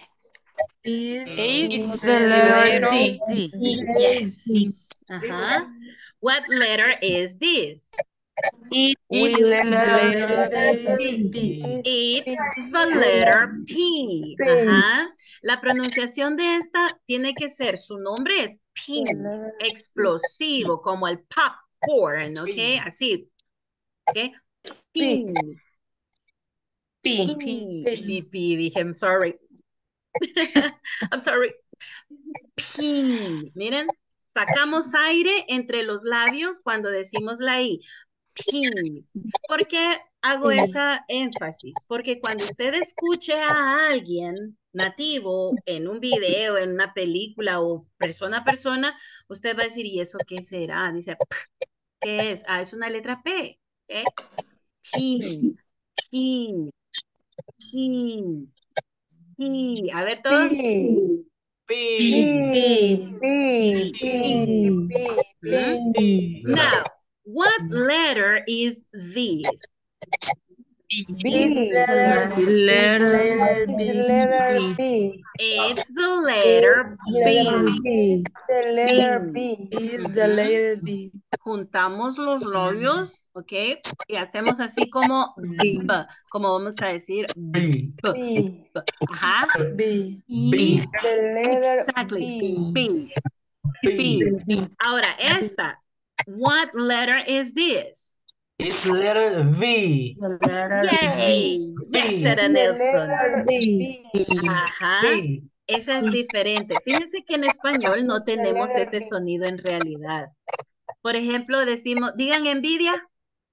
It's the letter D. Yes. What letter is this? With the letter P. It's the letter P. Ajá. La pronunciación de esta tiene que ser, su nombre es P, explosivo, como el popcorn, ¿ok? Así, ¿ok? P. P, dije, I'm sorry. I'm sorry. P. Miren, sacamos aire entre los labios cuando decimos la I. P. ¿Por qué hago esta énfasis? Porque cuando usted escuche a alguien nativo en un video, en una película o persona a persona, usted va a decir, ¿y eso qué será? Dice, ¿qué es? Ah, es una letra P. ¿Okay? P. P. P. P. A ver todos. Now, what letter is this? Letter B. It's the letter B. B. Juntamos los labios, ¿ok? Y hacemos así como B, como vamos a decir B. Ajá. B. B. Exactly. B. B. Ahora, esta. What letter is this? It's letter V. Yay. Yes, era Nelson. Ajá. V. Esa es diferente. Fíjense que en español no tenemos ese sonido en realidad. Por ejemplo, decimos, digan envidia.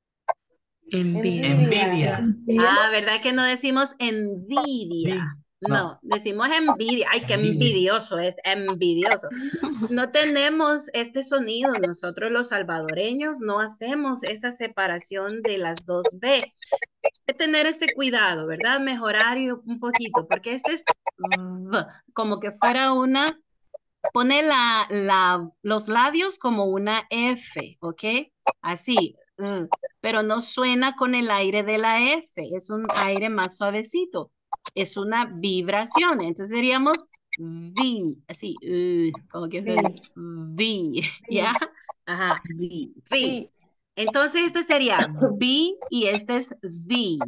Envidia. Ah, ¿verdad que no decimos envidia? No, decimos envidia. Ay, qué envidioso es, envidioso. No tenemos este sonido. Nosotros los salvadoreños no hacemos esa separación de las dos B. Hay que tener ese cuidado, ¿verdad? Mejorar un poquito, porque este es como que fuera una, pone los labios como una F, ¿ok? Así, pero no suena con el aire de la F, es un aire más suavecito, es una vibración, entonces diríamos V, así, como que es el V, ¿ya? Ajá, V. Entonces este sería B y este es V.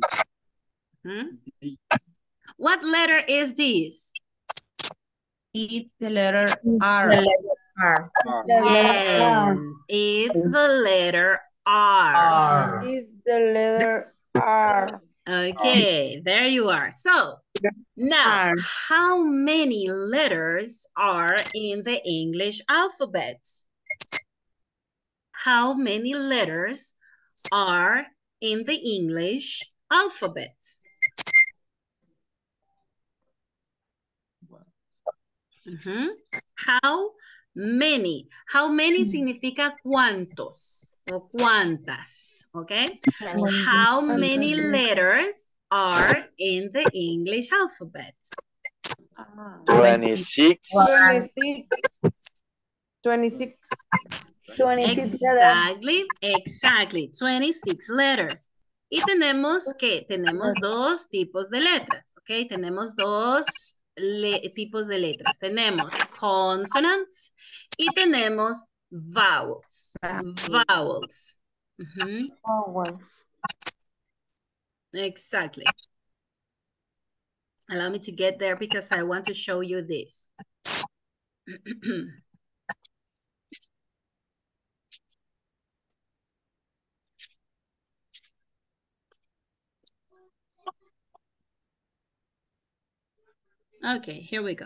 What letter is this? It's the letter R. R. Yes, it's the letter R. R. Is the letter R. Okay, there you are. So, now, R. how many letters are in the English alphabet? How many letters are in the English alphabet? How many? How many significa cuántos o cuántas, okay? How many letters are in the English alphabet? 26. 26. Exactly, 26 letters. Y tenemos dos tipos de letras, ¿ok? Tenemos dos tipos de letras. Tenemos consonants y tenemos vowels. Vowels. Exactly. Allow me to get there because I want to show you this. Okay, here we go.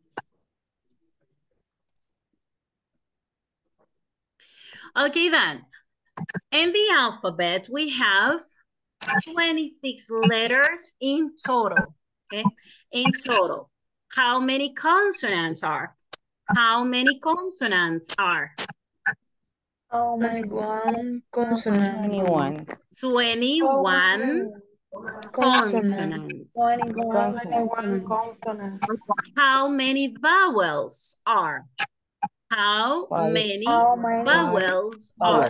Okay, then. In the alphabet, we have 26 letters in total, okay? In total. How many consonants are? How many consonants are? Oh my God. Consonant. 21. 21 consonants. 21 consonant. How many vowels are? How many vowels are?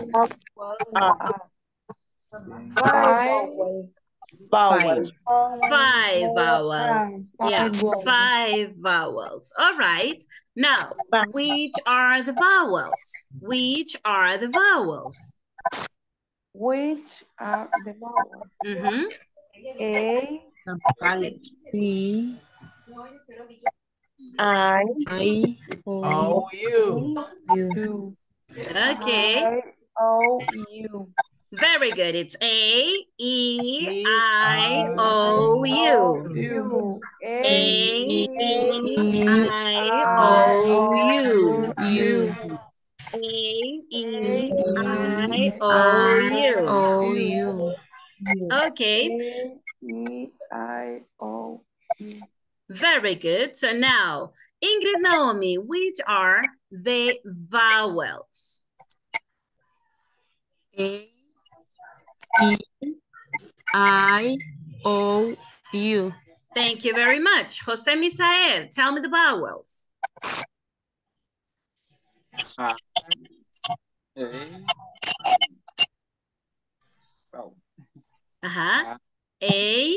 5 vowels. Yeah, 5 vowels. All right. Now, which are the vowels? Which are the vowels? Which are the vowels? A, E, I, Oh, you. U. Okay. O, U. Very good. It's A, E, I, O, U. U. A, E, I, O, U. A, E, I, O, U. O, U. Okay. A, E, I, O, U. Very good. So now, Ingrid, Naomi, which are the vowels? A, E, I, O, U. Thank you very much. Jose Misael, tell me the vowels. A. Ajá. A.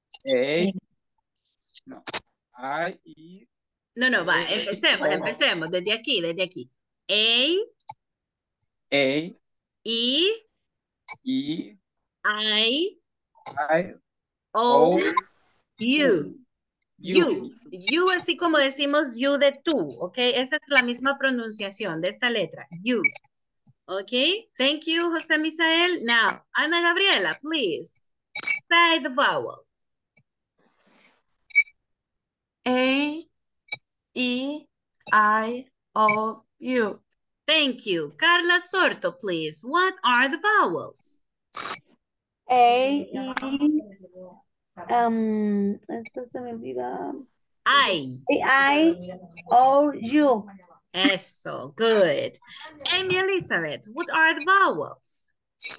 No. I, E. No, va, empecemos, desde aquí. A. A. E. E. I. I. O. O. U. You, así como decimos you de tú, ¿ok? Esa es la misma pronunciación de esta letra, you. ¿Ok? Thank you, José Misael. Now, Ana Gabriela, please. Say the vowel. A, E, I, O, U. Thank you. Carla Sorto, please. What are the vowels? A, E, esto se me olvida. I, O, U. Eso, good. Amy Elizabeth, what are the vowels?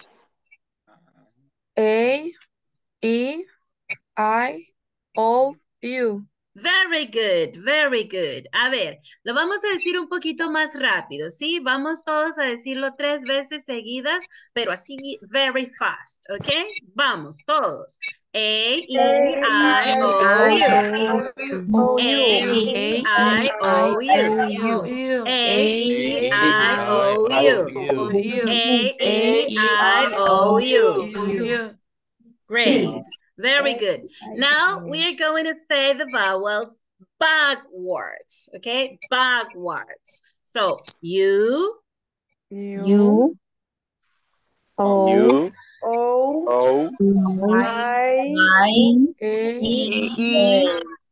A, E, I, O, U. Very good, very good. A ver, lo vamos a decir un poquito más rápido, ¿sí? Vamos todos a decirlo 3 veces seguidas, pero así very fast, ¿ok? Vamos, todos. A, E, I, O, U. A, E, I, O, U. A, E, I, O, U. A, E, I, O, U. Great. Very good. Now we are going to say the vowels backwards, okay? Backwards. So, you, U, O, U, O, O, I, E,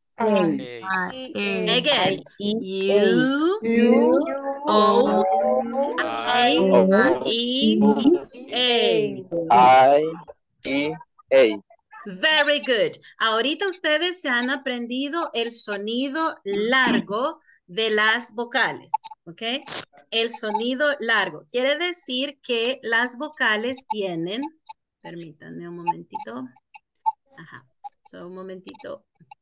again, U, you, O, I, O, E, A. I, E, A. Very good. Ahorita ustedes se han aprendido el sonido largo de las vocales, ¿ok? El sonido largo. Quiere decir que las vocales tienen, permítanme un momentito. Ajá, un momentito.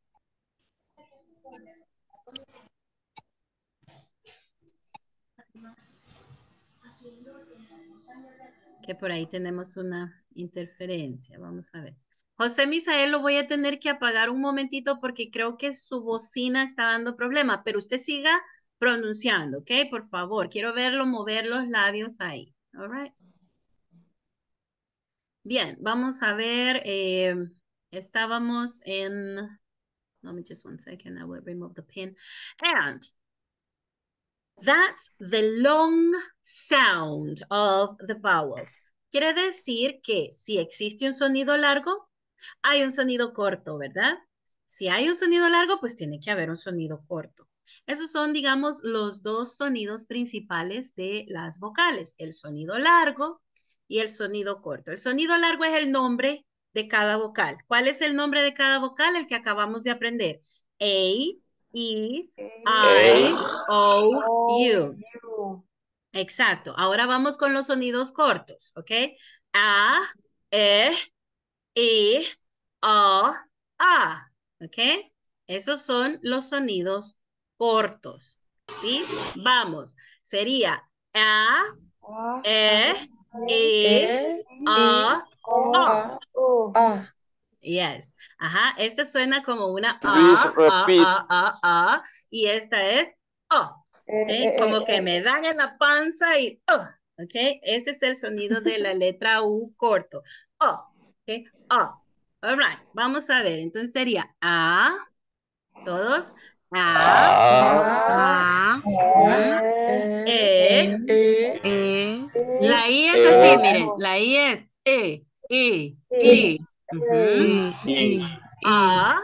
Que por ahí tenemos una interferencia. Vamos a ver. José Misael, lo voy a tener que apagar un momentito porque creo que su bocina está dando problema, pero usted siga pronunciando, ¿ok? Por favor, quiero verlo mover los labios ahí. All right. Bien, vamos a ver. Estábamos en... Let me just 1 second. I will remove the pin. And that's the long sound of the vowels. Quiere decir que si existe un sonido largo, hay un sonido corto, ¿verdad? Si hay un sonido largo, pues tiene que haber un sonido corto. Esos son, digamos, los dos sonidos principales de las vocales, el sonido largo y el sonido corto. El sonido largo es el nombre de cada vocal. ¿Cuál es el nombre de cada vocal? El que acabamos de aprender. A, E, I, O, U. Exacto. Ahora vamos con los sonidos cortos, ¿ok? A, E, I, O, A. ¿Ok? Esos son los sonidos cortos. ¿Sí? Vamos. Sería A, E, I, O, A. Yes. Ajá. Esta suena como una Please repeat. y esta es O. ¿Okay? Como que me dan en la panza y O. ¿Ok? Este es el sonido de la letra U corto. O. ¿Ok? O. All right. Vamos a ver. Entonces sería A. Todos. A. E. La I es así, miren. La I es E. I. A.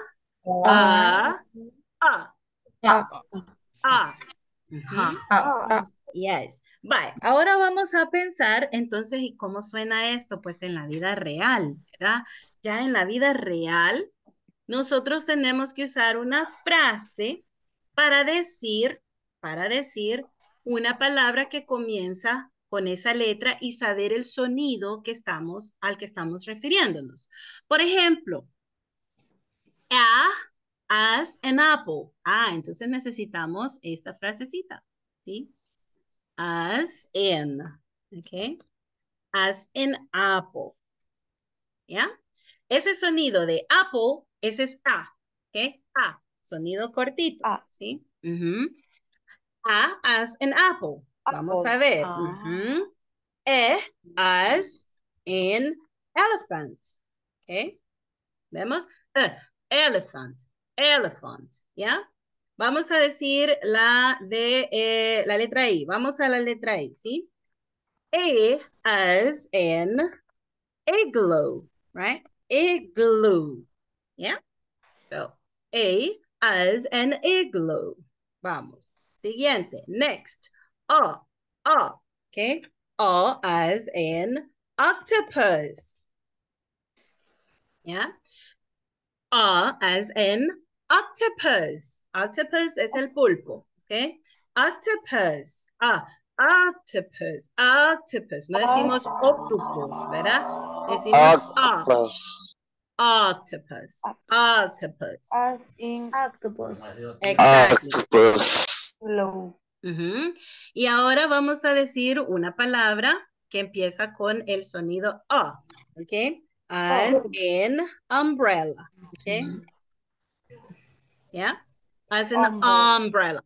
Yes. Bye. Ahora vamos a pensar entonces, ¿y cómo suena esto? Pues en la vida real, ¿verdad? Ya en la vida real, nosotros tenemos que usar una frase para decir una palabra que comienza con esa letra y saber el sonido al que estamos refiriéndonos. Por ejemplo, as an apple. Entonces necesitamos esta frasecita, ¿sí? As in, ¿ok? As an apple, ¿ya? Ese sonido de apple, ese es A, ¿ok? A, sonido cortito, ¿sí? As an apple. Vamos a ver. As in elephant, ¿ok? ¿Vemos? Elephant, ¿ya? Vamos a decir la letra I. Vamos a la letra I, ¿sí? As in igloo, right? Igloo, ¿ya? So, as an igloo. Vamos. Siguiente, next. ¿ok? O as in octopus, ¿ya? As in octopus. Octopus es el pulpo, ¿ok? Octopus. Octopus. No decimos octopus, ¿verdad? Decimos octopus. As in octopus. Exactly. Octopus. Y ahora vamos a decir una palabra que empieza con el sonido O, ¿ok? As in umbrella, ¿ok? ¿Ya? As in umbrella.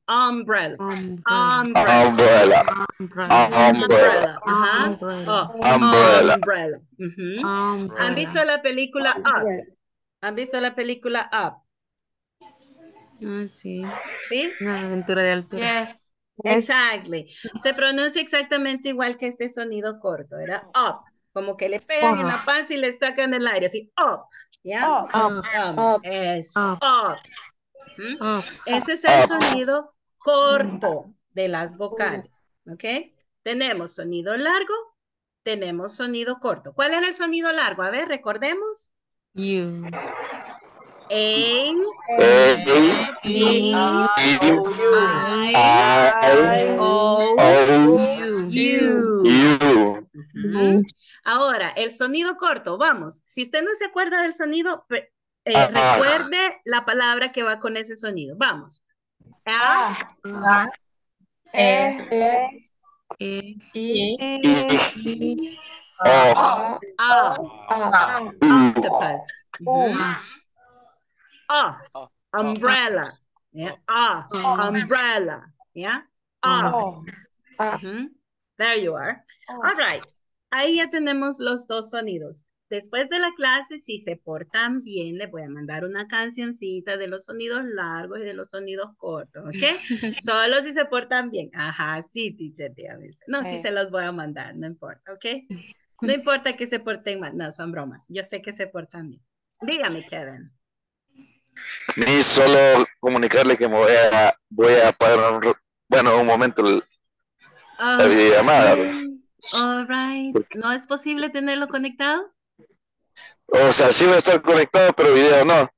Umbrella. ¿Han visto la película Up? ¿Han visto la película Up? Sí. ¿Sí? Una aventura de altura. Yes. Exactly. Se pronuncia exactamente igual que este sonido corto, ¿verdad? Up. Como que le pegan en la panza y le sacan el aire, así, up. ¿Ya? Up. Es Up. up. ¿Mm? Up. Ese es el Up. sonido corto de las vocales, ¿ok? Tenemos sonido largo, tenemos sonido corto. ¿Cuál era el sonido largo? A ver, recordemos. You. A, A, B, I, O, O, U. U. Ujú. Ahora, el sonido corto, vamos. Si usted no se acuerda del sonido, recuerde la palabra que va con ese sonido. Vamos. A, E. E, E. I, A, U. octopus. Ujú. A, umbrella. Yeah. A, umbrella. Yeah. A. Ujú. There you are. All right. Ahí ya tenemos los dos sonidos. Después de la clase, si se portan bien, les voy a mandar una cancioncita de los sonidos largos y de los sonidos cortos, ¿ok? Solo si se portan bien. Ajá, sí, teacher, dígame. No, sí se los voy a mandar, no importa, ¿ok? No importa que se porten mal, no, son bromas. Yo sé que se portan bien. Dígame, Kevin. Ni solo comunicarle que me voy a parar un momento la videollamada. Okay. All right. ¿No es posible tenerlo conectado? O sea, sí voy a estar conectado, pero video no.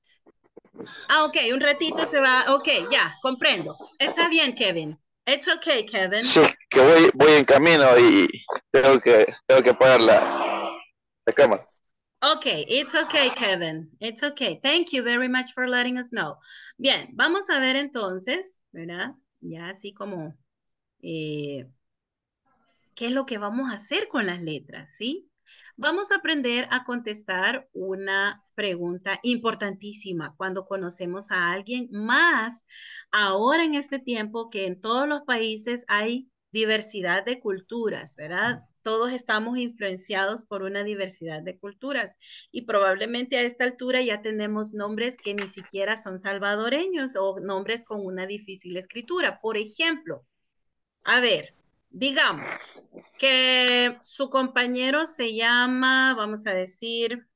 Ah, ok, un ratito se va. Ok, ya, comprendo. Está bien, Kevin. It's okay, Kevin. Sí, que voy en camino y tengo que apagar la cámara. Okay, it's okay, Kevin. It's okay. Thank you very much for letting us know. Bien, vamos a ver entonces, ¿verdad? Ya así como, ¿qué es lo que vamos a hacer con las letras, sí? Vamos a aprender a contestar una pregunta importantísima cuando conocemos a alguien, más ahora en este tiempo que en todos los países hay diversidad de culturas, ¿verdad? Todos estamos influenciados por una diversidad de culturas y probablemente a esta altura ya tenemos nombres que ni siquiera son salvadoreños o nombres con una difícil escritura. Por ejemplo, a ver, digamos que su compañero se llama, vamos a decir,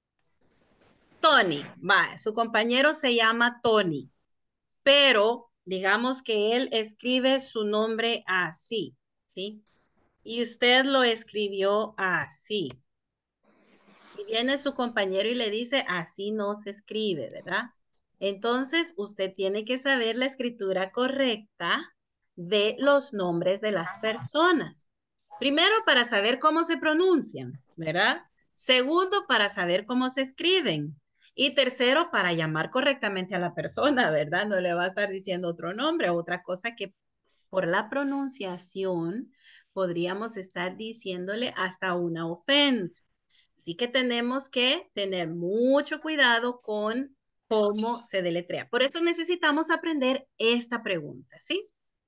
Tony. Va, su compañero se llama Tony, pero digamos que él escribe su nombre así, ¿sí? Y usted lo escribió así. Y viene su compañero y le dice, así no se escribe, ¿verdad? Entonces, usted tiene que saber la escritura correcta de los nombres de las personas. Primero, para saber cómo se pronuncian, ¿verdad? Segundo, para saber cómo se escriben. Y tercero, para llamar correctamente a la persona, ¿verdad? No le va a estar diciendo otro nombre o otra cosa que por la pronunciación podríamos estar diciéndole hasta una ofensa. Así que tenemos que tener mucho cuidado con cómo se deletrea. Por eso necesitamos aprender esta pregunta, ¿sí?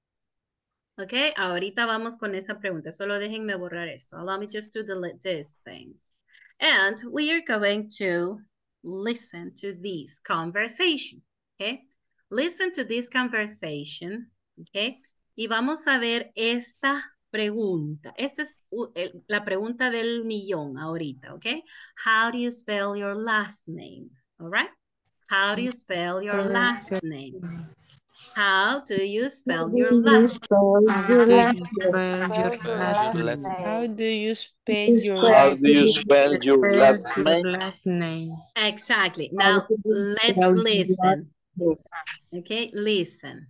Ok, ahorita vamos con esta pregunta. Solo déjenme borrar esto. Allow me just to delete these things. And we are going to listen to this conversation. Okay, listen to this conversation. Okay, y vamos a ver esta pregunta. Esta es la pregunta del millón ahorita. Okay, how do you spell your last name? All right, how do you spell your last name? How do you spell your last name? How do you spell your How last do you name? spell your last name? Last name. Exactly. Now let's listen. Okay, listen.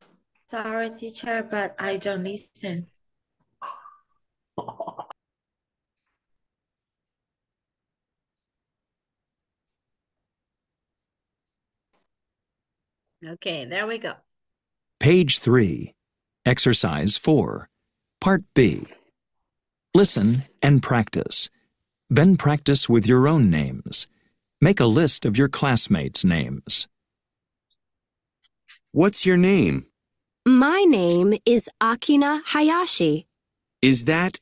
Sorry, teacher, but I don't listen. Okay, there we go. Page 3. Exercise 4. Part B. Listen and practice. Then practice with your own names. Make a list of your classmates' names. What's your name? My name is Akina Hayashi. Is that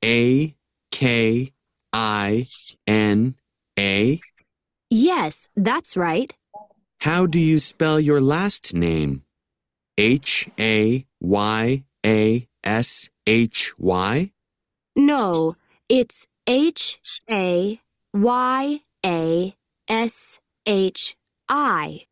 Akina? Yes, that's right. How do you spell your last name? Hayashy? No, it's Hayyashi.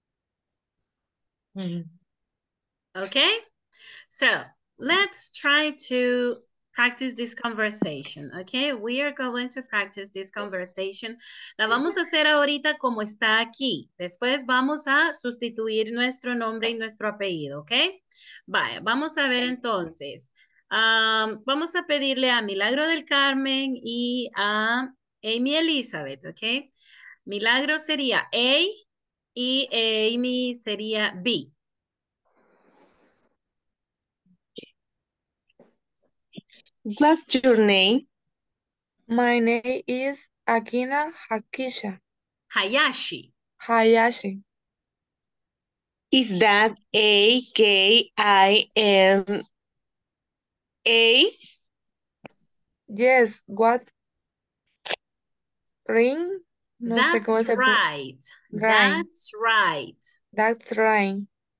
Okay, so let's try to practice this conversation, okay? We are going to practice this conversation. La vamos a hacer ahorita como está aquí. Después vamos a sustituir nuestro nombre y nuestro apellido, ¿ok? Vaya, vamos a ver entonces. Vamos a pedirle a Milagro del Carmen y a Amy Elizabeth, ¿ok? Milagro sería A y Amy sería B. What's your name? My name is Akina Hakisha. Hayashi. Hayashi. Is that Akina? Yes, what ring? No sé cómo That's se pronuncia. right. Right. That's right. That's right.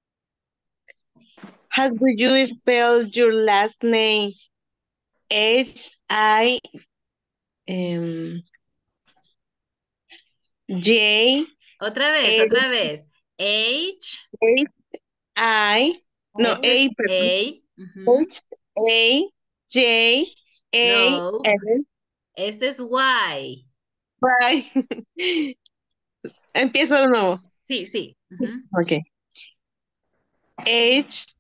How do you spell your last name? H-I J Otra vez, A otra vez. H. I no Este es A perdón. A. Ujú. H-A-J-A-S No. Este es Y. Bye. Empiezo de nuevo. Sí, sí. Ujú. Okay. H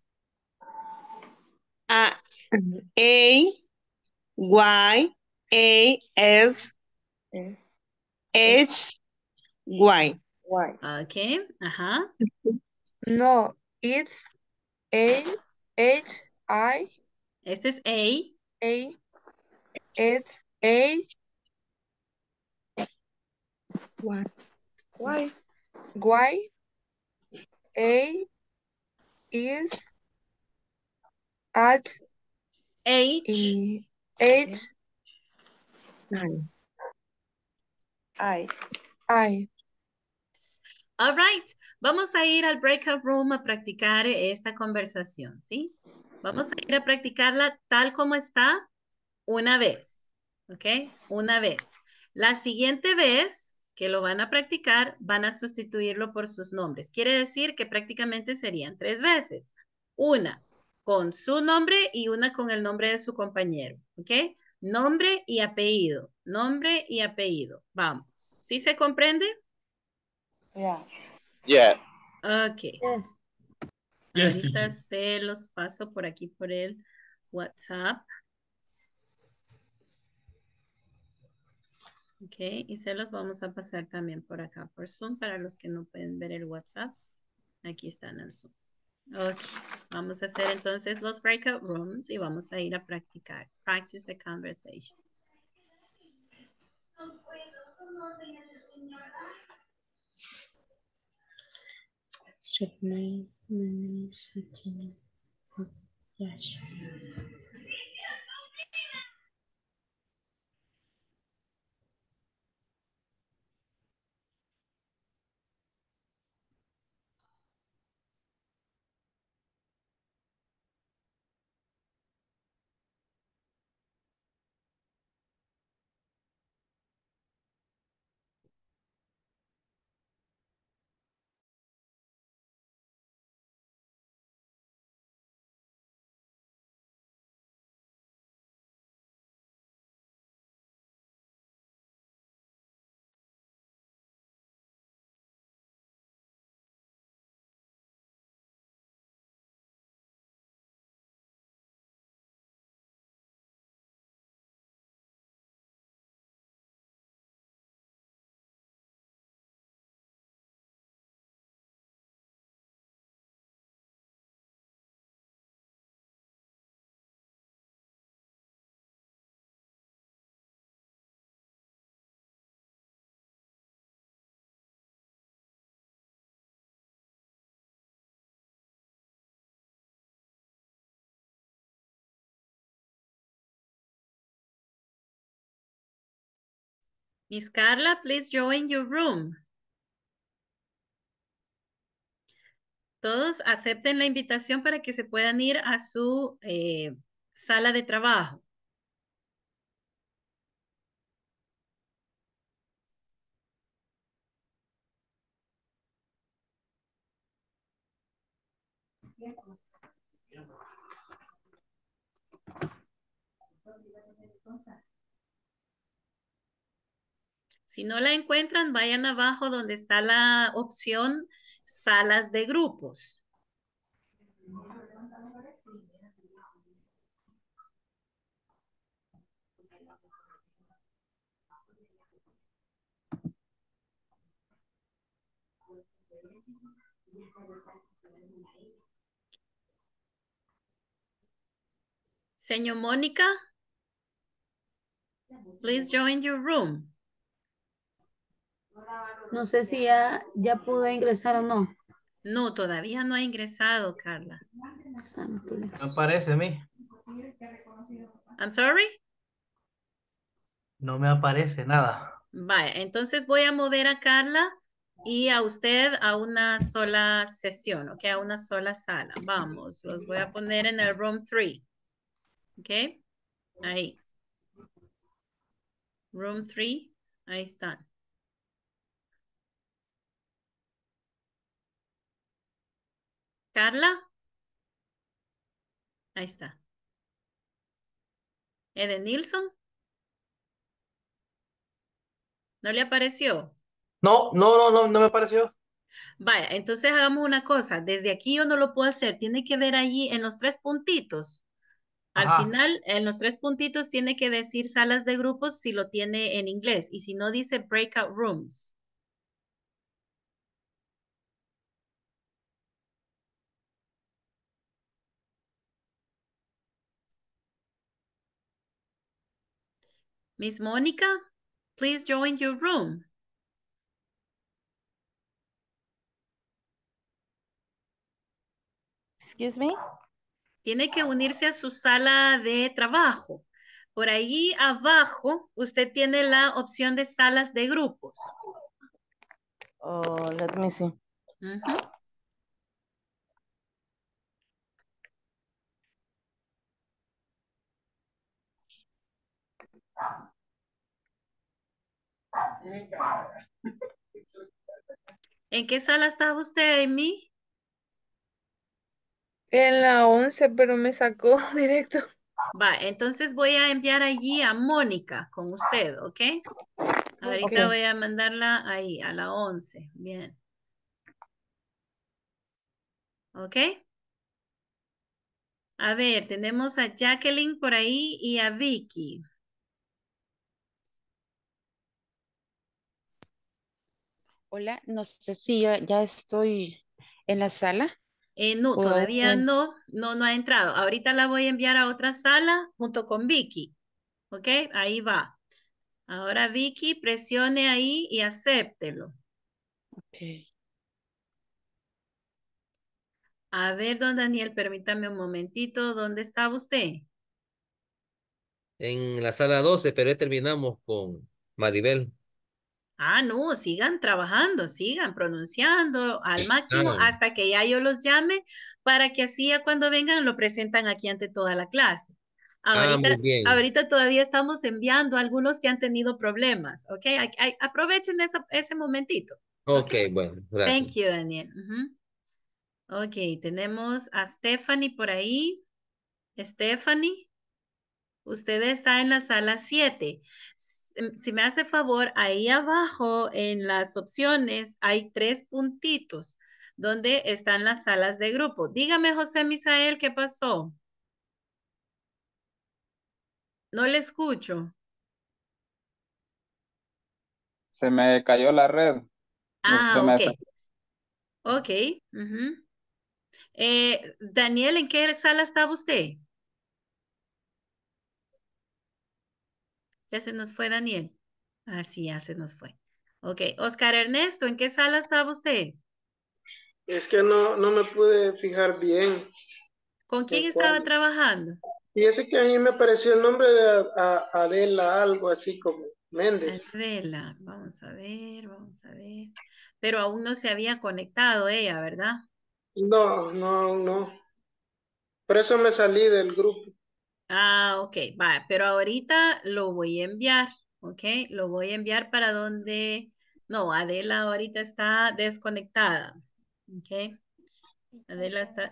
A A Y A S Es H Y. white. Ok. Ajá. No, it's A-H-I-A. Este es A. It's A. What? Y. Y. A is at H. H Nine. I. All right. Vamos a ir al breakout room a practicar esta conversación, ¿sí? Vamos a ir a practicarla tal como está una vez, ¿ok? Una vez. La siguiente vez que lo van a practicar, van a sustituirlo por sus nombres. Quiere decir que prácticamente serían 3 veces. Una con su nombre y una con el nombre de su compañero, ¿ok? Nombre y apellido, nombre y apellido. Vamos. ¿Sí se comprende? Yeah. Yeah. Ok. Yes. Yes, Ahorita teacher. se los paso por aquí por el WhatsApp. Ok, y se los vamos a pasar también por acá por Zoom para los que no pueden ver el WhatsApp. Aquí están el Zoom. Ok, vamos a hacer entonces los breakout rooms y vamos a ir a practicar. Practice the conversation. Miss Carla, please join your room. Todos acepten la invitación para que se puedan ir a su sala de trabajo. Si no la encuentran, vayan abajo donde está la opción salas de grupos. Señor Mónica, please join your room. No sé si ya pude ingresar o no. No, todavía no ha ingresado, Carla. Santo. Me aparece a mí. I'm sorry. No me aparece nada. Vaya, entonces voy a mover a Carla y a usted a una sola sesión, ¿ok? A una sola sala. Vamos, los voy a poner en el room 3. ¿Ok? Ahí. Room 3, ahí están. Carla. Ahí está. Eden Nilsson. ¿No le apareció? No me apareció. Vaya, entonces hagamos una cosa. Desde aquí yo no lo puedo hacer. Tiene que ver allí en los 3 puntitos. Al Ajá. final, en los 3 puntitos tiene que decir salas de grupos si lo tiene en inglés. Y si no, dice breakout rooms. Miss Mónica, please join your room. Excuse me. Tiene que unirse a su sala de trabajo. Por ahí abajo, usted tiene la opción de salas de grupos. Oh, let me see. Ujú. ¿En qué sala estaba usted, Amy? En la 11, pero me sacó directo. Va, entonces voy a enviar allí a Mónica con usted, ¿ok? Ahorita voy a mandarla ahí, a la 11. Bien. ¿Ok? A ver, tenemos a Jacqueline por ahí y a Vicky. Hola, no sé si ya estoy en la sala. No, o todavía aún- no ha entrado. Ahorita la voy a enviar a otra sala junto con Vicky. ¿Ok? Ahí va. Ahora Vicky, presione ahí y acéptelo. Ok. A ver, don Daniel, permítame un momentito. ¿Dónde estaba usted? En la sala 12, pero ya terminamos con Maribel. Ah, no, sigan trabajando, sigan pronunciando al máximo Ah, hasta que ya yo los llame para que así ya cuando vengan lo presentan aquí ante toda la clase. muy bien. Ahorita todavía estamos enviando a algunos que han tenido problemas, ¿ok? Aprovechen ese momentito. Ok, bueno, Thank gracias. you, Daniel. Ok, tenemos a Stephanie por ahí. Stephanie. Usted está en la sala 7. Si me hace favor, ahí abajo en las opciones hay 3 puntitos donde están las salas de grupo. Dígame, José Misael, ¿qué pasó? No le escucho. Se me cayó la red. No se me Ok. salió. Ok. Daniel, ¿en qué sala estaba usted? Ya se nos fue Daniel. Ah, sí, ya se nos fue. Ok. Oscar Ernesto, ¿en qué sala estaba usted? Es que no me pude fijar bien ¿Con quién en estaba cuál. trabajando? Y ese que a mí me pareció el nombre de Adela, algo así como Méndez. Adela, vamos a ver, vamos a ver. Pero aún no se había conectado ella, ¿verdad? No, no, no. Por eso me salí del grupo. Ah, ok, va, pero ahorita lo voy a enviar, ok, lo voy a enviar para donde, no, Adela ahorita está desconectada, ok, Adela está,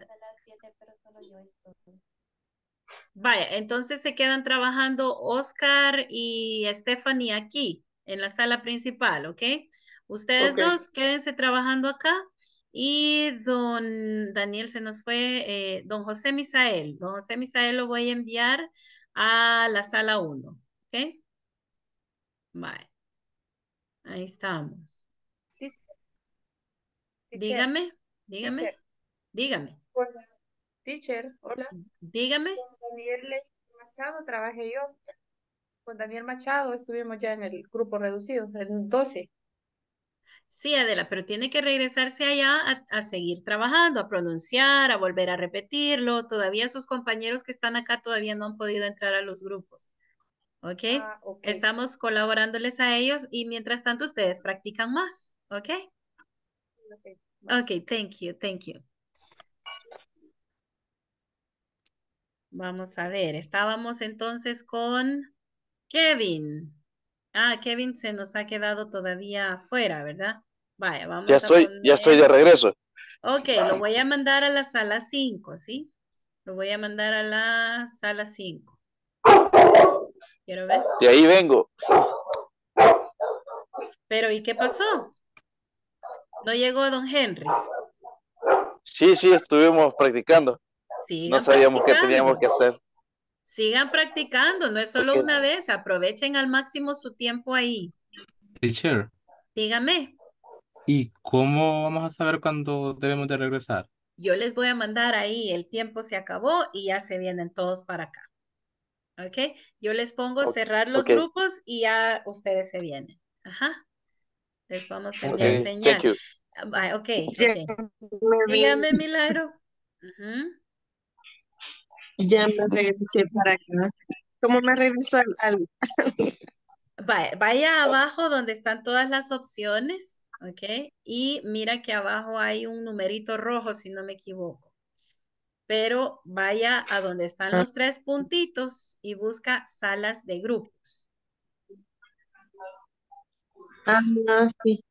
vaya, entonces se quedan trabajando Oscar y Stephanie aquí, en la sala principal, ok, ustedes Ok. dos quédense trabajando acá y don Daniel se nos fue, don José Misael lo voy a enviar a la sala 1, ¿ok? Vale, ahí estamos. Teacher, Dígame, dígame, teacher, dígame, hola. Teacher, hola. dígame. Con Daniel Machado trabajé yo. Con Daniel Machado estuvimos ya en el grupo reducido, en 12. Sí, Adela, pero tiene que regresarse allá a seguir trabajando, a pronunciar, a volver a repetirlo. Todavía sus compañeros que están acá todavía no han podido entrar a los grupos. ¿Ok? Ah, ok. Estamos colaborándoles a ellos y mientras tanto ustedes practican más. ¿Ok? Ok, Ok, thank you, thank you. Vamos a ver, estábamos entonces con Kevin. Ah, Kevin se nos ha quedado todavía afuera, ¿verdad? Vaya, vamos a Ya estoy de poner... regreso. Ok, lo voy a mandar a la sala 5, ¿sí? Lo voy a mandar a la sala 5. Quiero ver. De ahí vengo. Pero, ¿y qué pasó? No llegó don Henry. Sí, estuvimos practicando. No Sigan sabíamos qué practicando. teníamos que hacer. Sigan practicando, no es solo Ok. una vez. Aprovechen al máximo su tiempo ahí. Teacher, Dígame. ¿y cómo vamos a saber cuándo debemos de regresar? Yo les voy a mandar ahí, el tiempo se acabó y ya se vienen todos para acá. ¿Ok? Yo les pongo cerrar los Ok. grupos y ya ustedes se vienen. Ajá. Les vamos a Ok, enviar thank señal. you. Ah, ok, Ya ok. me, Dígame, Milagro. Ujú. ya me regresé para acá. ¿Cómo me regreso al... Vaya abajo donde están todas las opciones, ¿ok? Y mira que abajo hay un numerito rojo, si no me equivoco. Pero vaya a donde están los 3 puntitos y busca salas de grupos. Ah, sí.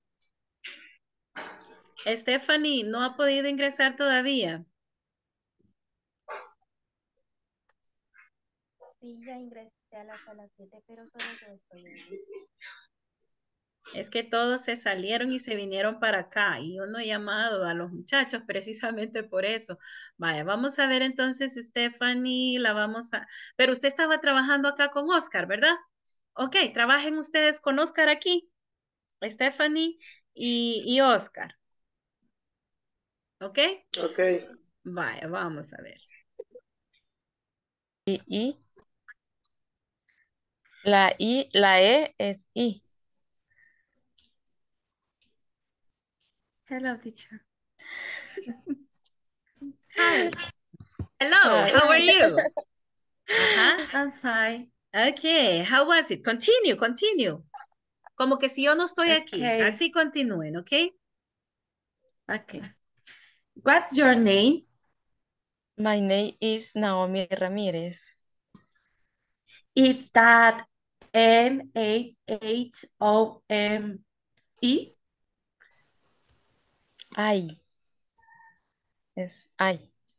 Stephanie, ¿no ha podido ingresar todavía? Sí, ya ingresé a la sala 7, pero solo yo estoy ahí. Es que todos se salieron y se vinieron para acá y yo no he llamado a los muchachos precisamente por eso. Vaya, vamos a ver entonces, Stephanie, la vamos a... Pero usted estaba trabajando acá con Oscar, ¿verdad? Ok, trabajen ustedes con Oscar aquí, Stephanie y Oscar. ¿Ok? Ok. Vaya, vamos a ver. Y la E es I. Hello, teacher. Hi. Hello, Hi. how are you? Ajá. I'm fine. Ok, how was it? Continue, continue. Como que si yo no estoy aquí. Okay. Así continúen, ¿ok? Okay. What's your name? My name is Naomi Ramirez. It's that Nahome? I es I.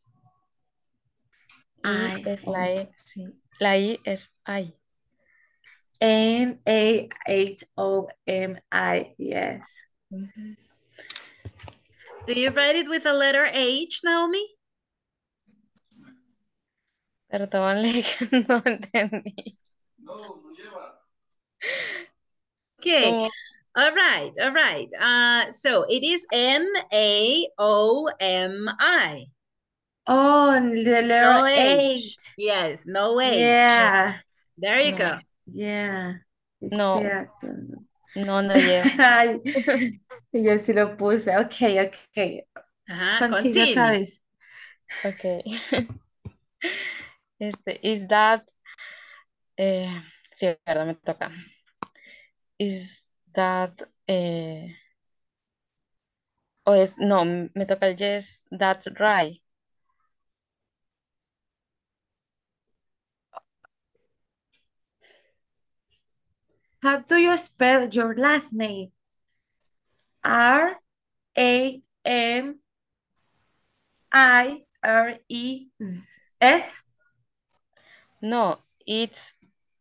Y I. es la E, sí. La I es I. Nahome, yes. Ujú. Do you write it with a letter H, Naomi? Perdón, que no entendí. Okay. ¿Cómo? All right, all right. So it is Naomi. Oh, the letter No H. H. Yes, no H. Yeah. There you No, go. Yeah. Es no, cierto. no lleva. Ay, yo sí lo puse. Okay, okay. Ajá, Continue otra continue. vez. Ok. Is that, sí, verdad, me toca. Is that, no, me toca el yes, that's right. How do you spell your last name? R-A-M-I-R-E-S? No, it's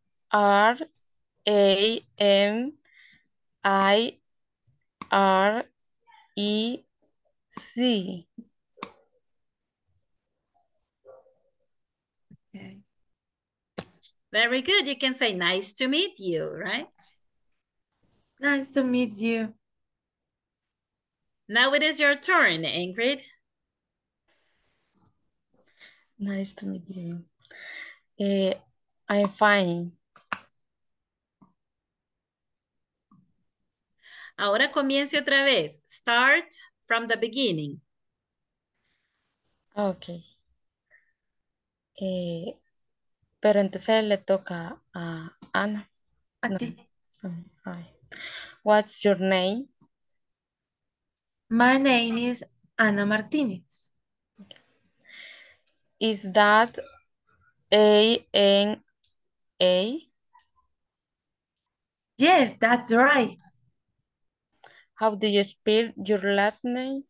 R-A-M-I-R-E-C. Okay. Very good. You can say nice to meet you, right? Nice to meet you. Now it is your turn, Ingrid. Nice to meet you. I'm fine. Ahora comience otra vez. Start from the beginning. Ok. Pero entonces le toca a Ana. A No. ti. Ay. What's your name? My name is Ana Martinez. Is that A-N-A? Yes, that's right. How do you spell your last name?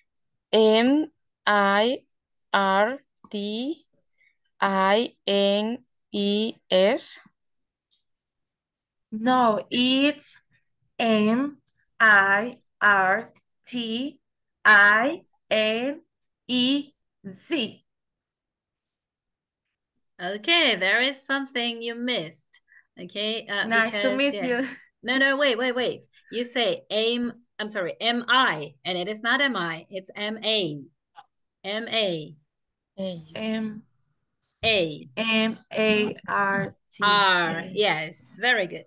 M-I-R-T-I-N-E-S? No, it's M-I-R-T-I-N-E-Z. Okay, there is something you missed. Okay, Nice to meet you. No, wait. You say M-I, and it is not M-I, it's M-A. M-A. M A. M-A-R-T. R, yes, very good.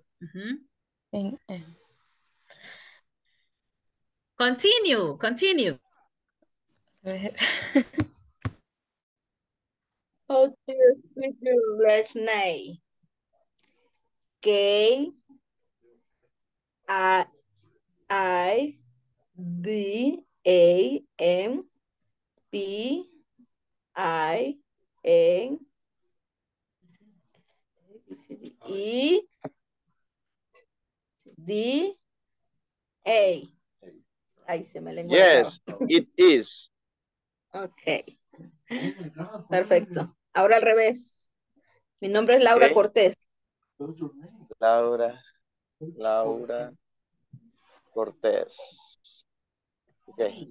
Continue. How do you spell your last name? K I D A M P I N E D A. Ahí se me lengua la Yes, traba. it is. Ok. Perfecto. Ahora al revés. Mi nombre es Laura Okay. Cortés. Laura Cortés. Okay.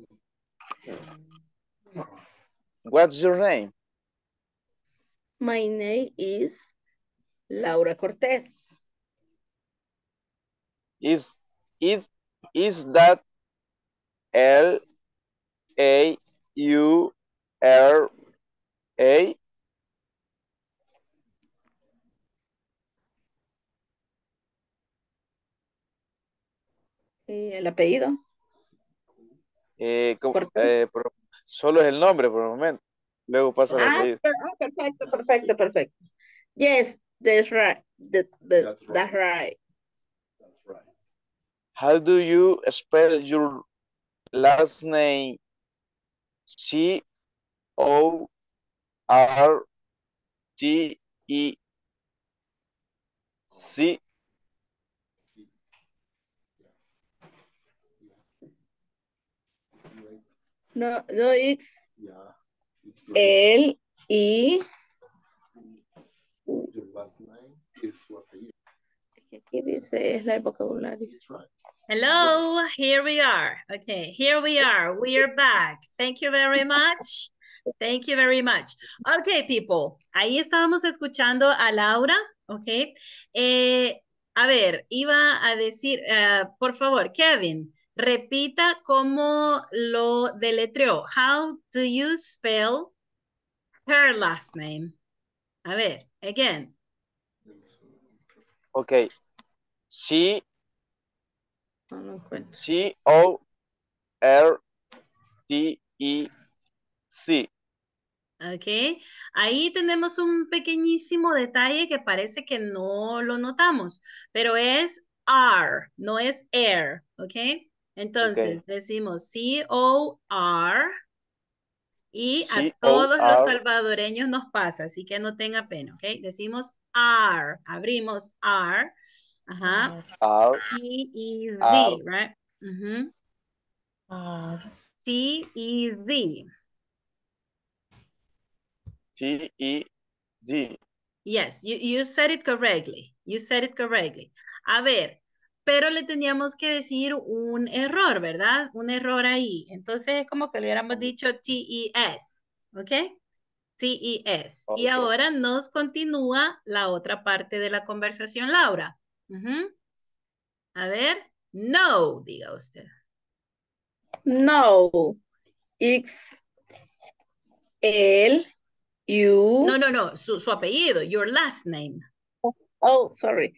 What's your name? My name is Laura Cortés. Is that L-A-U-R-A? El apellido. Solo es el nombre por el momento. Luego pasa el apellido. Perfecto. Yes, that's right. That's right. How do you spell your last name? C-O-R-T-E-C. No, it's L E. Aquí dice es el vocabulario. Hello, here we are. Okay, here we are. We are back. Thank you very much. Okay, people. Ahí estábamos escuchando a Laura. Okay. A ver, iba a decir, por favor, Kevin, repita cómo lo deletreó. How do you spell her last name? A ver, again. Okay. C-O-R-T-E-C. ¿Ok? Ahí tenemos un pequeñísimo detalle que parece que no lo notamos, pero es are, no es air, ¿ok? Entonces decimos C-O-R y a todos los C-O-R, salvadoreños nos pasa, así que no tenga pena, ¿ok? Decimos are, abrimos are, ajá, R, C-E-Z, R, right? Ujú. C-E-Z. T-E-D. Yes, you said it correctly. You said it correctly. A ver, pero le teníamos que decir un error, ¿verdad? Un error ahí. Entonces es como que le hubiéramos dicho T-E-S, ¿ok? T-E-S. Y ahora nos continúa la otra parte de la conversación, Laura. Ujú. A ver, no, diga usted. No. X L U. No, su apellido, your last name. Oh, sorry.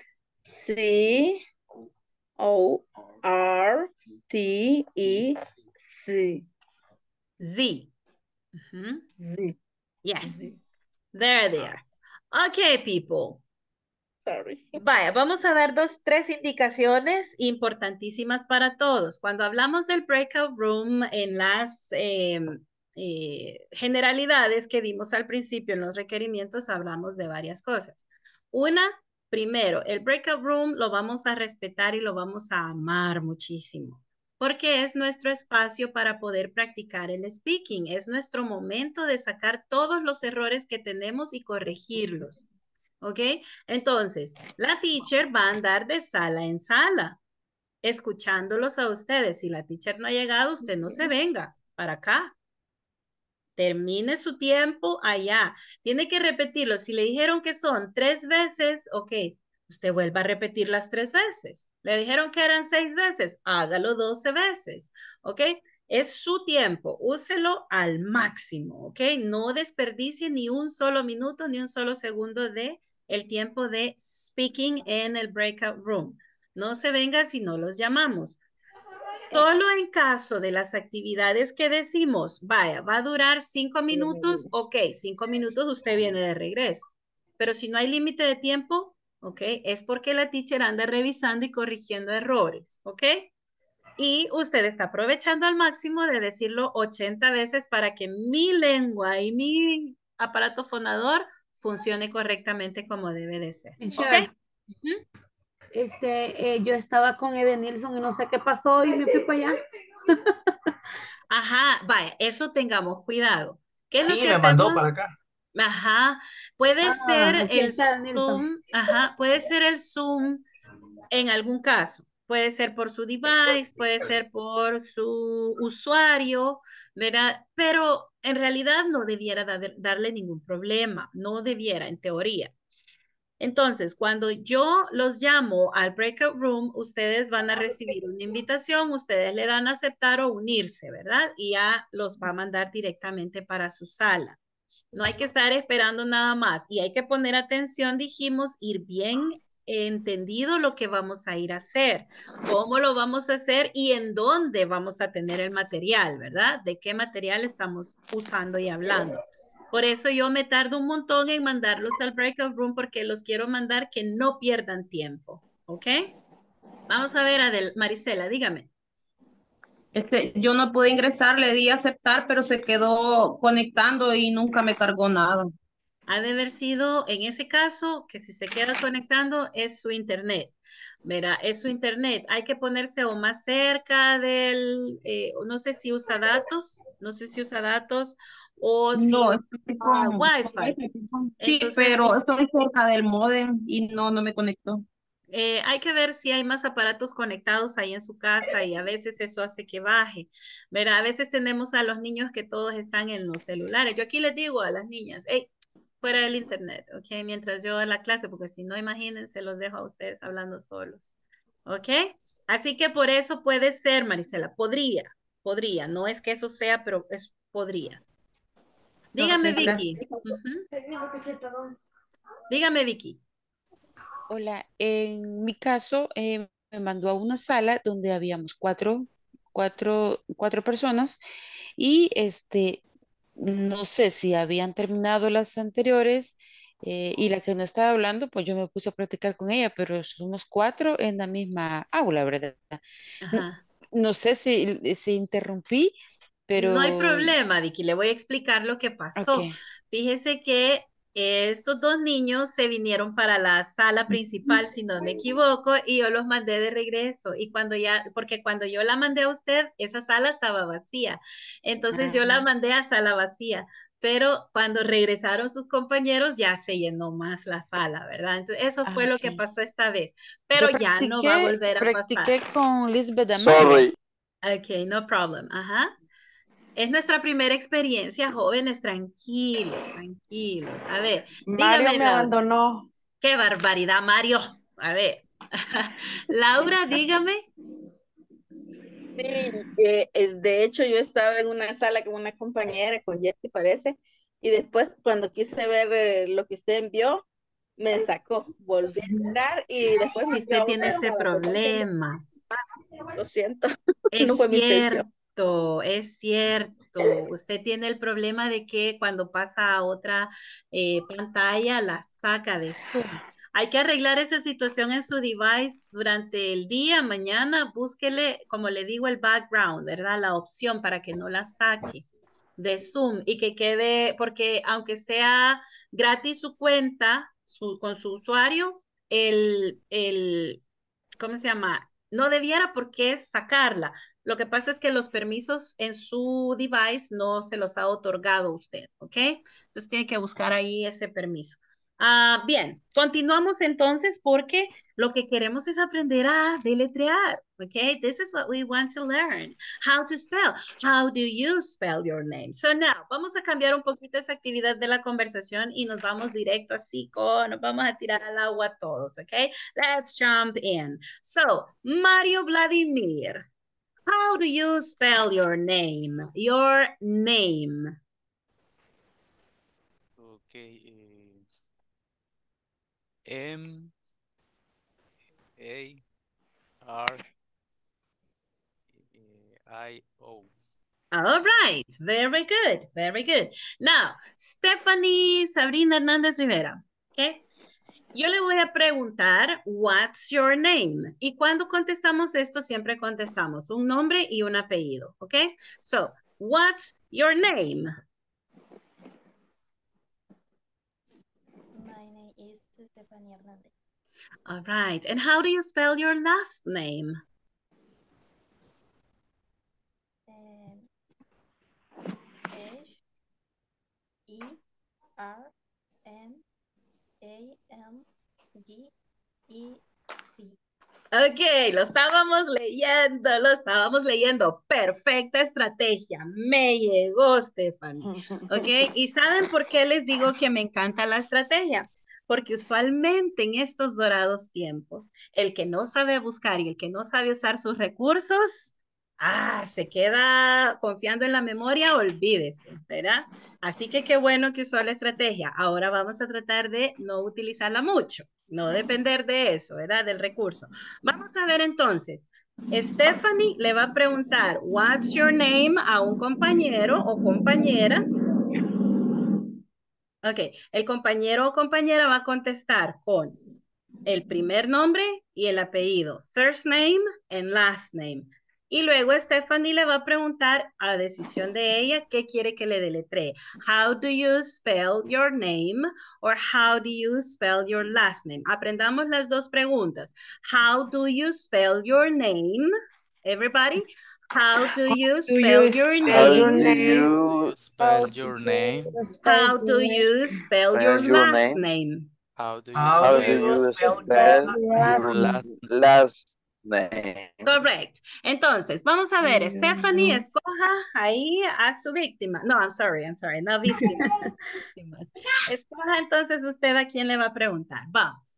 C O R T E C. Z. Ujú. Z. Yes. There they are. Okay, people. Sorry. Vaya, vamos a dar tres indicaciones importantísimas para todos. Cuando hablamos del breakout room en las generalidades que dimos al principio en los requerimientos, hablamos de varias cosas. Una, primero, el breakout room lo vamos a respetar y lo vamos a amar muchísimo, porque es nuestro espacio para poder practicar el speaking. Es nuestro momento de sacar todos los errores que tenemos y corregirlos. ¿Ok? Entonces, la teacher va a andar de sala en sala, escuchándolos a ustedes. Si la teacher no ha llegado, usted no se venga para acá. Termine su tiempo allá. Tiene que repetirlo. Si le dijeron que son 3 veces, ok, usted vuelva a repetir las 3 veces. Le dijeron que eran 6 veces, hágalo 12 veces, ok. Es su tiempo, úselo al máximo, ok. No desperdicie ni un solo minuto, ni un solo segundo de el tiempo de speaking en el breakout room. No se venga si no los llamamos. Solo en caso de las actividades que decimos, vaya, va a durar 5 minutos, ok, 5 minutos usted viene de regreso. Pero si no hay límite de tiempo, ok, es porque la teacher anda revisando y corrigiendo errores, ok. Y usted está aprovechando al máximo de decirlo 80 veces para que mi lengua y mi aparato fonador funcione correctamente como debe de ser. Teacher, ¿Ok? Ujú. yo estaba con Edenilson y no sé qué pasó y me fui para allá. Ajá, vaya, eso tengamos cuidado. ¿Qué es lo Sí, que me mandó para hacemos? acá. Ajá, puede ser Aquí el está Nilsson. Zoom, ajá, puede ser el Zoom en algún caso. Puede ser por su device, puede ser por su usuario, ¿verdad? Pero en realidad no debiera darle ningún problema, no debiera en teoría. Entonces, cuando yo los llamo al breakout room, ustedes van a recibir una invitación, ustedes le dan a aceptar o unirse, ¿verdad? Y ya los va a mandar directamente para su sala. No hay que estar esperando nada más y hay que poner atención, dijimos, ir bien entendido lo que vamos a ir a hacer, cómo lo vamos a hacer y en dónde vamos a tener el material, ¿verdad? De qué material estamos usando y hablando. Por eso yo me tardo un montón en mandarlos al breakout room porque los quiero mandar que no pierdan tiempo, ¿ok? Vamos a ver, Marisela, dígame. Yo no pude ingresar, le di a aceptar, pero se quedó conectando y nunca me cargó nada. Ha de haber sido, en ese caso, que si se queda conectando es su internet. Mira, es su internet. Hay que ponerse o más cerca del, no sé si usa datos, no sé si usa datos o si No, usa estoy con Wi-Fi. sí, Entonces, pero estoy cerca del módem y no me conectó. hay que ver si hay más aparatos conectados ahí en su casa y a veces eso hace que baje. Verá, a veces tenemos a los niños que todos están en los celulares. Yo aquí les digo a las niñas, hey, fuera del internet, ¿ok? Mientras yo a la clase, porque si no, imagínense, los dejo a ustedes hablando solos, ¿ok? Así que por eso puede ser, Marisela, podría, no es que eso sea, pero podría. Dígame, Ok, Vicky. gracias. Dígame, Vicky. Hola, en mi caso me mandó a una sala donde habíamos cuatro personas y no sé si habían terminado las anteriores y la que no estaba hablando, pues yo me puse a practicar con ella, pero somos cuatro en la misma aula, ¿verdad? N- Ajá. No sé si interrumpí, No hay pero problema, Vicky, le voy a explicar lo que ok. pasó. Fíjese que estos dos niños se vinieron para la sala principal, si no me equivoco, y yo los mandé de regreso. Y cuando ya, porque cuando yo la mandé a usted, esa sala estaba vacía. Entonces yo la mandé a sala vacía. Pero cuando regresaron sus compañeros, ya se llenó más la sala, ¿verdad? Entonces, eso fue lo que Ok. pasó esta vez. Yo Pero ya no va a volver a pasar. practiqué con Lisbeth Amaya. Sorry. Ok, no problem. Ajá. Es nuestra primera experiencia, jóvenes, tranquilos, tranquilos. A ver, Mario dígame, me Laura. abandonó. Qué barbaridad, Mario. A ver. Laura, dígame. Sí, de hecho yo estaba en una sala con una compañera, con Jetty parece, y después cuando quise ver lo que usted envió, me sacó, volví a entrar y después me Si envió usted a tiene otra ese sala. problema. Lo siento, no Es fue mi intención. cierto, es cierto. Usted tiene el problema de que cuando pasa a otra pantalla la saca de Zoom. Hay que arreglar esa situación en su device durante el día, mañana, búsquele, como le digo, el background, ¿verdad? La opción para que no la saque de Zoom y que quede, porque aunque sea gratis su cuenta con su usuario, ¿cómo se llama? No debiera por qué sacarla. Lo que pasa es que los permisos en su device no se los ha otorgado usted, ¿ok? Entonces tiene que buscar ahí ese permiso. Bien, continuamos entonces porque lo que queremos es aprender a deletrear, ¿ok? This is what we want to learn. How to spell. How do you spell your name? So now, vamos a cambiar un poquito esa actividad de la conversación y nos vamos directo así nos vamos a tirar al agua todos, ¿ok? Let's jump in. So, Mario Vladimir, how do you spell your name? Your name. Okay. M A R I O. All right, very good, very good. Now, Stephanie Sabrina Hernández Rivera, ¿ok? Yo le voy a preguntar, what's your name? Y cuando contestamos esto, siempre contestamos un nombre y un apellido, ¿ok? So, what's your name? My name is Stephanie Hernandez. All right, and how do you spell your last name? Hernandez. Ok, lo estábamos leyendo. Perfecta estrategia. Me llegó, Stephanie. Ok, ¿y saben por qué les digo que me encanta la estrategia? Porque usualmente en estos dorados tiempos, el que no sabe buscar y el que no sabe usar sus recursos, se queda confiando en la memoria, olvídese, ¿verdad? Así que qué bueno que usó la estrategia. Ahora vamos a tratar de no utilizarla mucho, no depender de eso, ¿verdad? Del recurso. Vamos a ver entonces. Stephanie le va a preguntar, what's your name a un compañero o compañera. Ok, el compañero o compañera va a contestar con el primer nombre y el apellido, first name and last name. Y luego Stephanie le va a preguntar a decisión de ella qué quiere que le deletree. How do you spell your name or how do you spell your last name? Aprendamos las dos preguntas. How do you spell your name? Everybody, how do you Do spell you your spell How your name? do name? you Spell your name. How do you spell spell your your last name? name? How do you How do How do you spell you spell your spell last your name? your last name? last name? Correct. Entonces, vamos a ver, Stephanie, escoja ahí a su víctima. No, I'm sorry, no víctima. Víctimas. Escoja entonces usted a quién le va a preguntar. Vamos.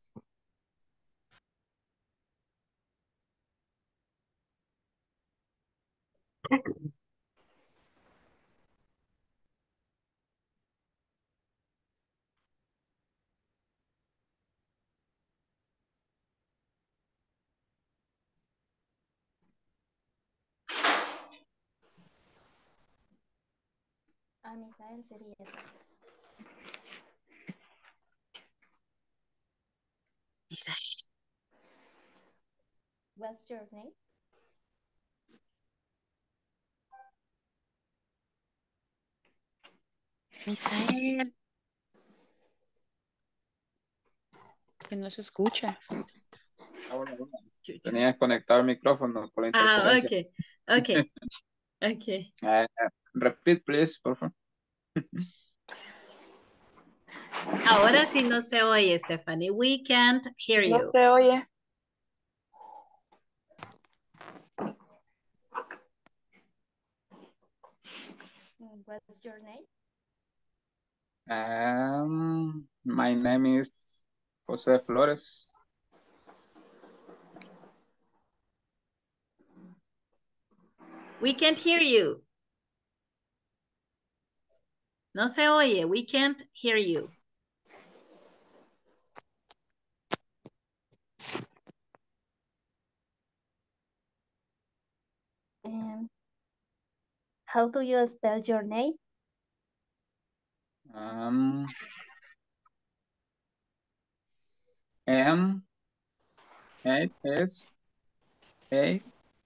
Misael sería. Misael. What's your name? Misael. Que no se escucha. Ahora, tenía que conectar el micrófono por la interferencia. Okay, okay, okay. Repeat, please, por favor. Ahora sí no se oye, Stephanie. We can't hear No you. se oye. What's your name? My name is Jose Flores. We can't hear you. No se oye. We can't hear you. How do you spell your name? M A S A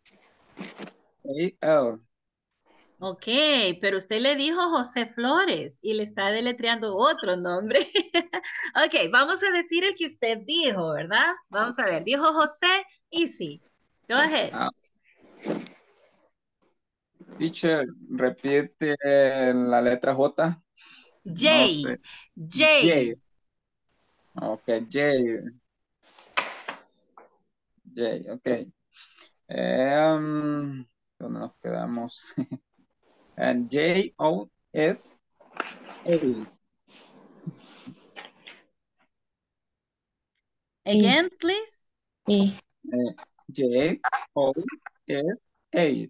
L. Ok, pero usted le dijo José Flores y le está deletreando otro nombre. Ok, vamos a decir el que usted dijo, ¿verdad? Vamos a ver, dijo José y sí. Go ahead. Teacher, repite la letra J. J. No sé. J. Ok, J. Ok. ¿Dónde nos quedamos? And J-O-S-A. Again, please. J-O-S-A.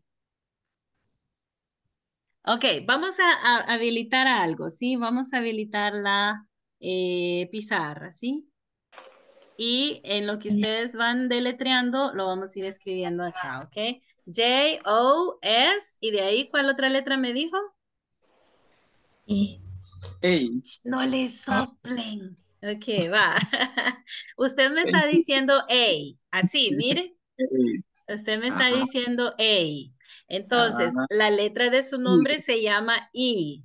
Ok, vamos a habilitar algo, ¿sí? Vamos a habilitar la pizarra, ¿sí? Y en lo que ustedes van deletreando, lo vamos a ir escribiendo acá, ¿ok? J-O-S, y de ahí, ¿cuál otra letra me dijo? No le soplen. Ok, va. Usted me está diciendo A, así, mire. Usted me está diciendo A. Entonces, la letra de su nombre se llama I.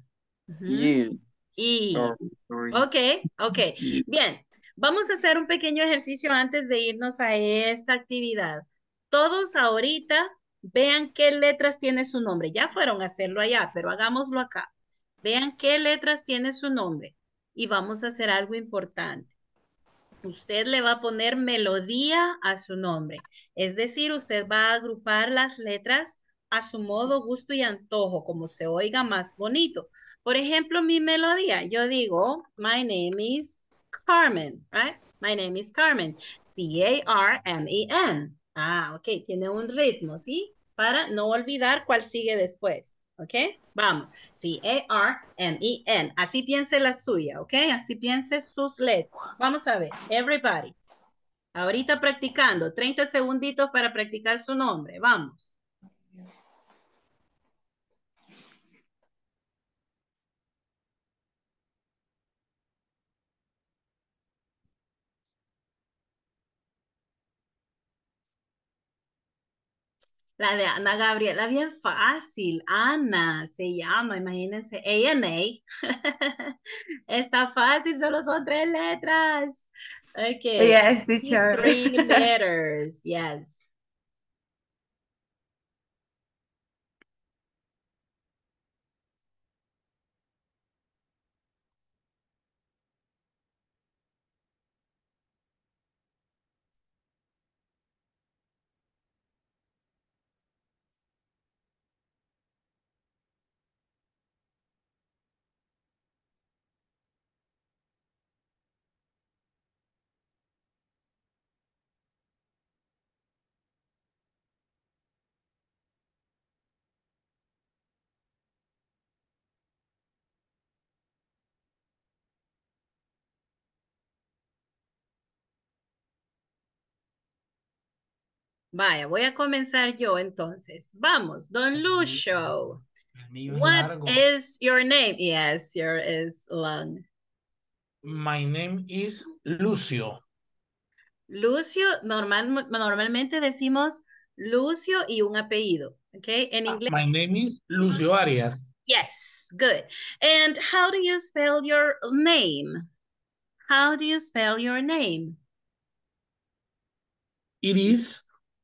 I. Sorry. Ok, ok. Bien, vamos a hacer un pequeño ejercicio antes de irnos a esta actividad. Todos ahorita vean qué letras tiene su nombre. Ya fueron a hacerlo allá, pero hagámoslo acá. Vean qué letras tiene su nombre y vamos a hacer algo importante. Usted le va a poner melodía a su nombre. Es decir, usted va a agrupar las letras a su modo, gusto y antojo, como se oiga más bonito. Por ejemplo, mi melodía, yo digo, my name is Carmen, right? My name is Carmen. C-A-R-M-E-N. Ah, ok, tiene un ritmo, ¿sí? Para no olvidar cuál sigue después, ¿ok? Vamos, C-A-R-M-E-N. Así piense la suya, ¿ok? Así piense sus letras. Vamos a ver, everybody. Ahorita practicando, 30 segunditos para practicar su nombre. Vamos. La de Ana Gabriela, bien fácil. Ana se llama, imagínense, A-N-A. Está fácil, solo son 3 letras. Okay. Yes, teacher. 3 letters, yes. Vaya, voy a comenzar yo entonces. Vamos, Don Lucio. El mío es What largo. is your name? Yes, your is long. My name is Lucio. Lucio, normalmente decimos Lucio y un apellido, ¿ok? En inglés. My name is Lucio Arias. Yes, good. And how do you spell your name? How do you spell your name? It is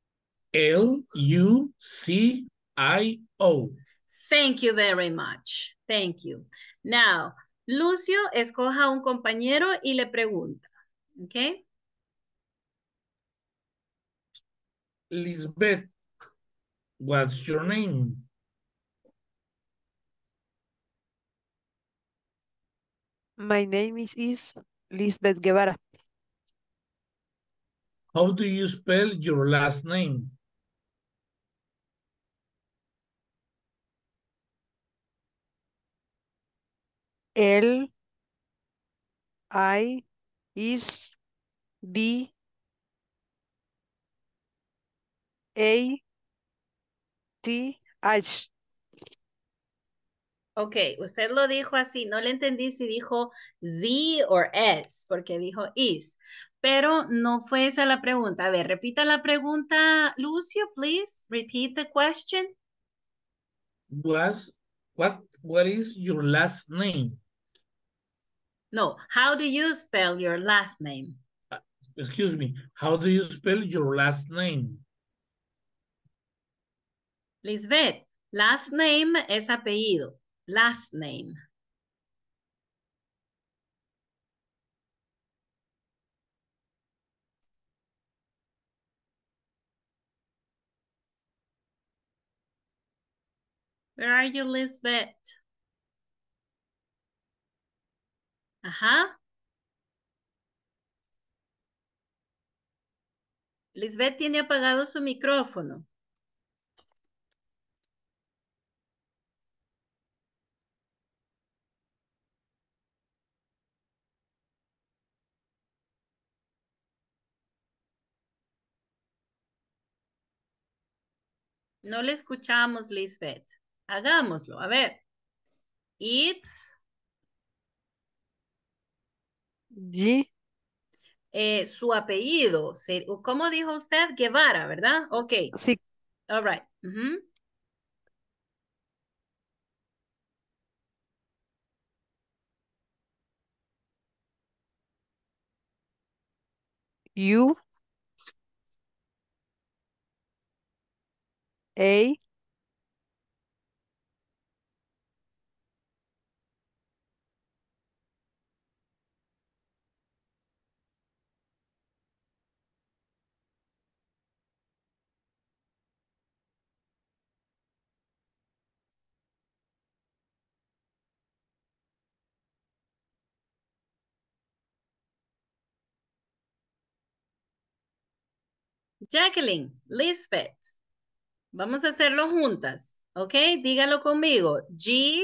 Lucio. Thank you very much. Thank you. Now, Lucio, escoja un compañero y le pregunta, ¿ok? Lisbeth, what's your name? My name is Lisbeth Guevara. How do you spell your last name? L I S B A T H. Ok, usted lo dijo así, no le entendí si dijo Z o S, porque dijo is, pero no fue esa la pregunta. A ver, repita la pregunta, Lucio, please, repeat the question. What is your last name? No, how do you spell your last name? Excuse me, how do you spell your last name? Lisbeth, last name es apellido, last name. Where are you, Lisbeth? Ajá. Lisbeth tiene apagado su micrófono. No le escuchamos, Lisbeth. Hagámoslo, a ver. It's. G. Su apellido. ¿Cómo dijo usted? Guevara, ¿verdad? Ok. Sí. All right. Uh-huh. U A Jacqueline, Lisbeth. Vamos a hacerlo juntas. Ok, dígalo conmigo. G.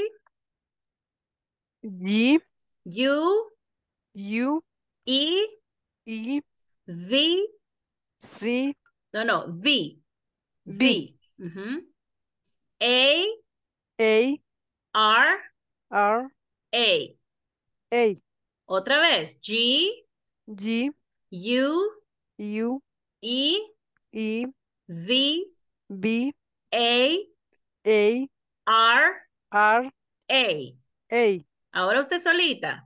G U. U E. E V. C No, V. B V. Uh-huh. A. A R. R A. A Otra vez. G. G U. U E. E V. B A. A R. R A. A Ahora usted solita.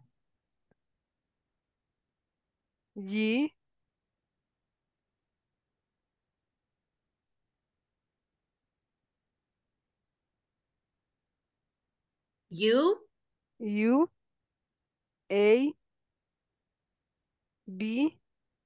G U. U A B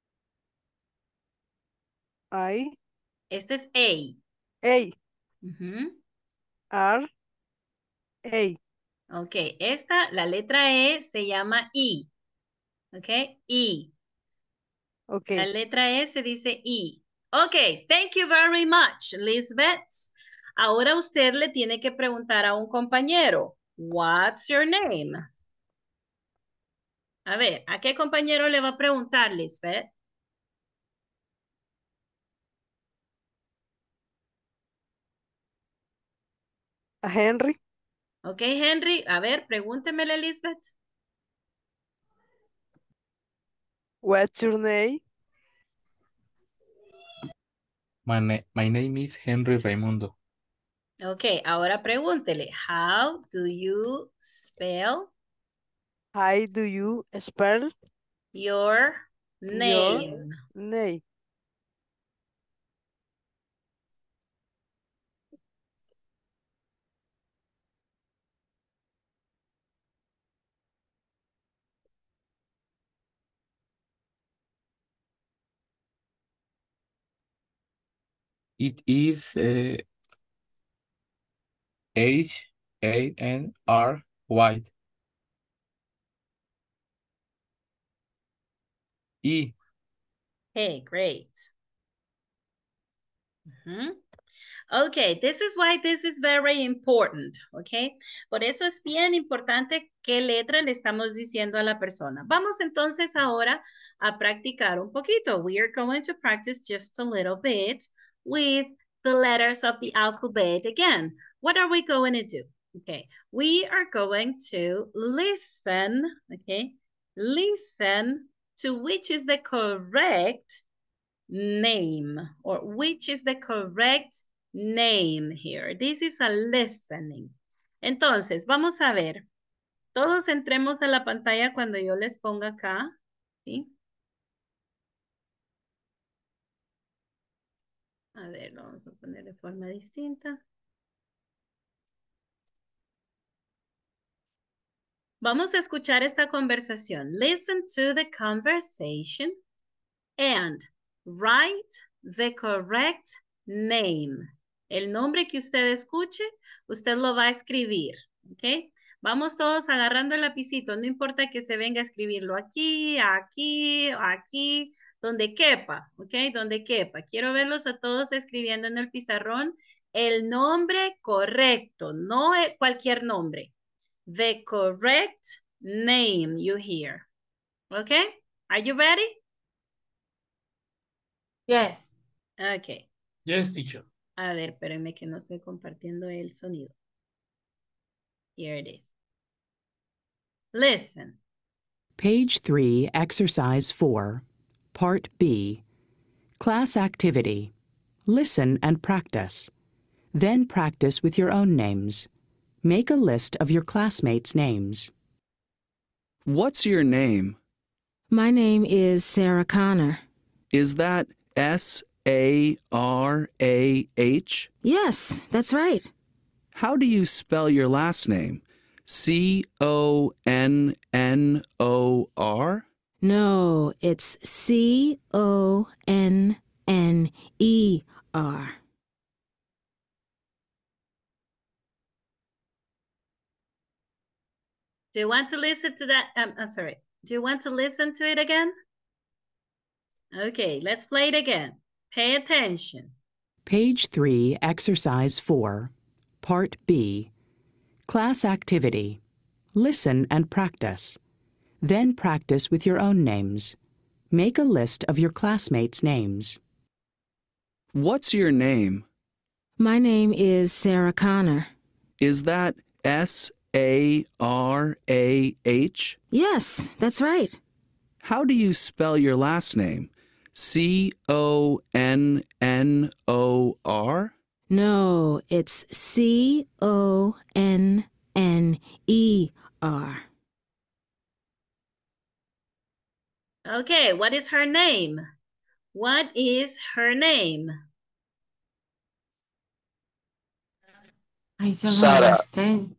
I Este es A. A Uh-huh. R A. Ok, la letra E se llama I. Ok, I. La Okay. letra E se dice I. Ok, thank you very much, Lisbeth. Ahora usted le tiene que preguntar a un compañero, what's your name? A ver, ¿a qué compañero le va a preguntar, Lisbeth? A Henry. Ok, Henry, a ver, pregúntemele, Elizabeth. What's your name? My name is Henry Raimundo. Ok, ahora pregúntele, how do you spell How do you spell your your name? name? It is Hanry. E. Hey, great. Okay, this is why this is very important, okay? Por eso es bien importante qué letra le estamos diciendo a la persona. Vamos entonces ahora a practicar un poquito. We are going to practice just a little bit with the letters of the alphabet again. What are we going to do? Okay, we are going to listen, okay? Listen to which is the correct name or which is the correct name here. This is a listening. Entonces, vamos a ver. Todos entremos a la pantalla cuando yo les ponga acá. ¿Sí? A ver, lo vamos a poner de forma distinta. Vamos a escuchar esta conversación. Listen to the conversation and write the correct name. El nombre que usted escuche, usted lo va a escribir, ¿ok? Vamos todos agarrando el lapicito, no importa que se venga a escribirlo aquí, aquí, aquí, donde quepa, ¿ok? Donde quepa. Quiero verlos a todos escribiendo en el pizarrón el nombre correcto, no cualquier nombre. The correct name you hear, ¿ok? Are you ready? Yes. Ok. Yes, teacher. A ver, espérenme que no estoy compartiendo el sonido. Here it is. Listen. Page 3, Exercise 4, Part B, Class Activity. Listen and practice. Then practice with your own names. Make a list of your classmates' names. What's your name? My name is Sarah Connor. Is that S-A-R-A-H? Yes, that's right. How do you spell your last name? C-O-N-N-O-R? No, it's C-O-N-N-E-R. Do you want to listen to that? I'm sorry. Do you want to listen to it again? Okay, let's play it again. Pay attention. Page 3, Exercise 4, Part B, Class Activity. Listen and practice. Then practice with your own names. Make a list of your classmates' names. What's your name? My name is Sarah Connor. Is that S-A-R-A-H? Yes, that's right. How do you spell your last name? C-O-N-N-O-R? No, it's C-O-N-N-E-R. Okay, what is her name? What is her name? I don't Sarah. understand.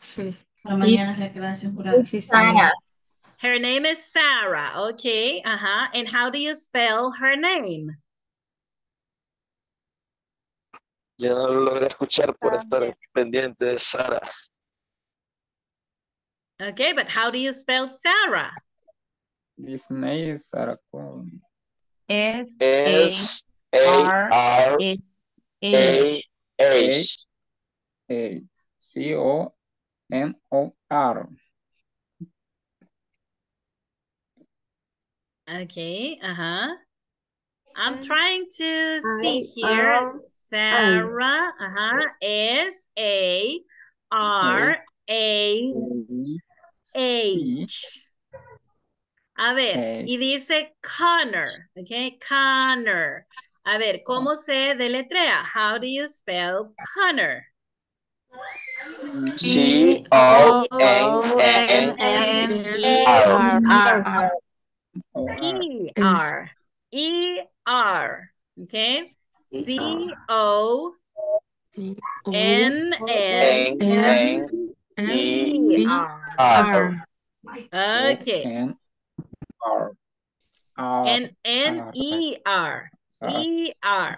Sarah. Her name is Sarah, okay. And how do you spell her name? Ya no lo logré escuchar por estar pendiente de Sara. Okay, but how do you spell Sarah? This name is Sarah Connor. S-A-R-A-H. C-O-N-O-R. Okay, I'm trying to see here. Sarah, S-A-R-A-H. A-H. A ver, y dice Connor, ¿ok? Connor. A ver, ¿cómo se deletrea? How do you spell Connor? C-O-N-N-E-R. E-R. E-R. Okay? C-O-N-N-E-R. Okay. N-N-E-R. E-R.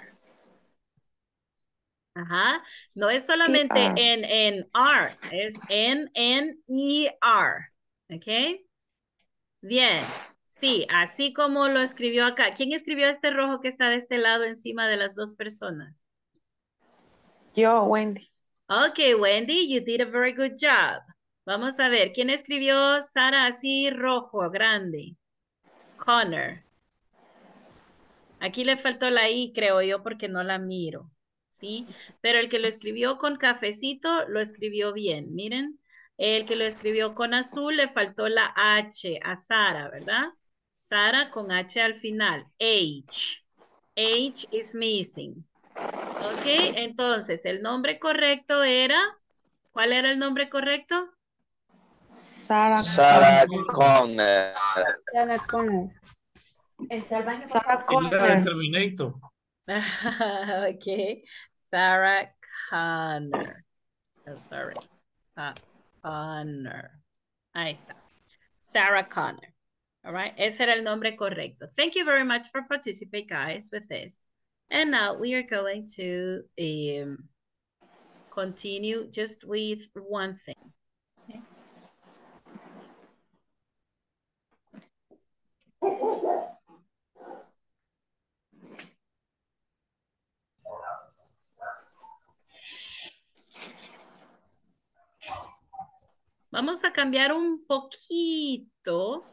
Ajá. No es solamente N-N-R, es N-N-E-R. ¿Ok? Bien. Sí, así como lo escribió acá. ¿Quién escribió este rojo que está de este lado encima de las dos personas? Yo, Wendy. Okay, Wendy, you did a very good job. Vamos a ver, ¿quién escribió Sara así rojo, grande? Connor. Aquí le faltó la I, creo yo, porque no la miro. ¿Sí? Pero el que lo escribió con cafecito, lo escribió bien. Miren, el que lo escribió con azul, le faltó la H a Sara, ¿verdad? Sara con H al final. H. H is missing. Ok, entonces el nombre correcto era, ¿cuál era el nombre correcto? Sarah Connor. Sarah Connor. Sarah Y la de Connor. Terminator. Ok, Sarah Connor. Oh, sorry. Connor. Ahí está. Sarah Connor. All right, ese era el nombre correcto. Thank you very much for participating, guys, with this. And now we are going to continue just with one thing. Okay. Vamos a cambiar un poquito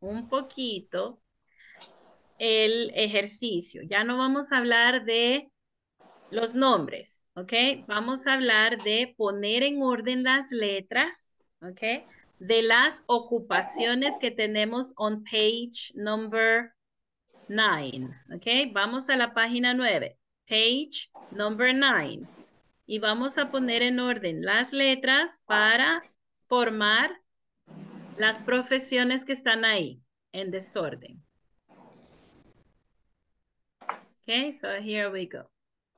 el ejercicio. Ya no vamos a hablar de los nombres, ¿ok? Vamos a hablar de poner en orden las letras, ¿ok? De las ocupaciones que tenemos on page number 9, ¿ok? Vamos a la página 9, page number 9. Y vamos a poner en orden las letras para formar las profesiones que están ahí en desorden. Okay, so here we go.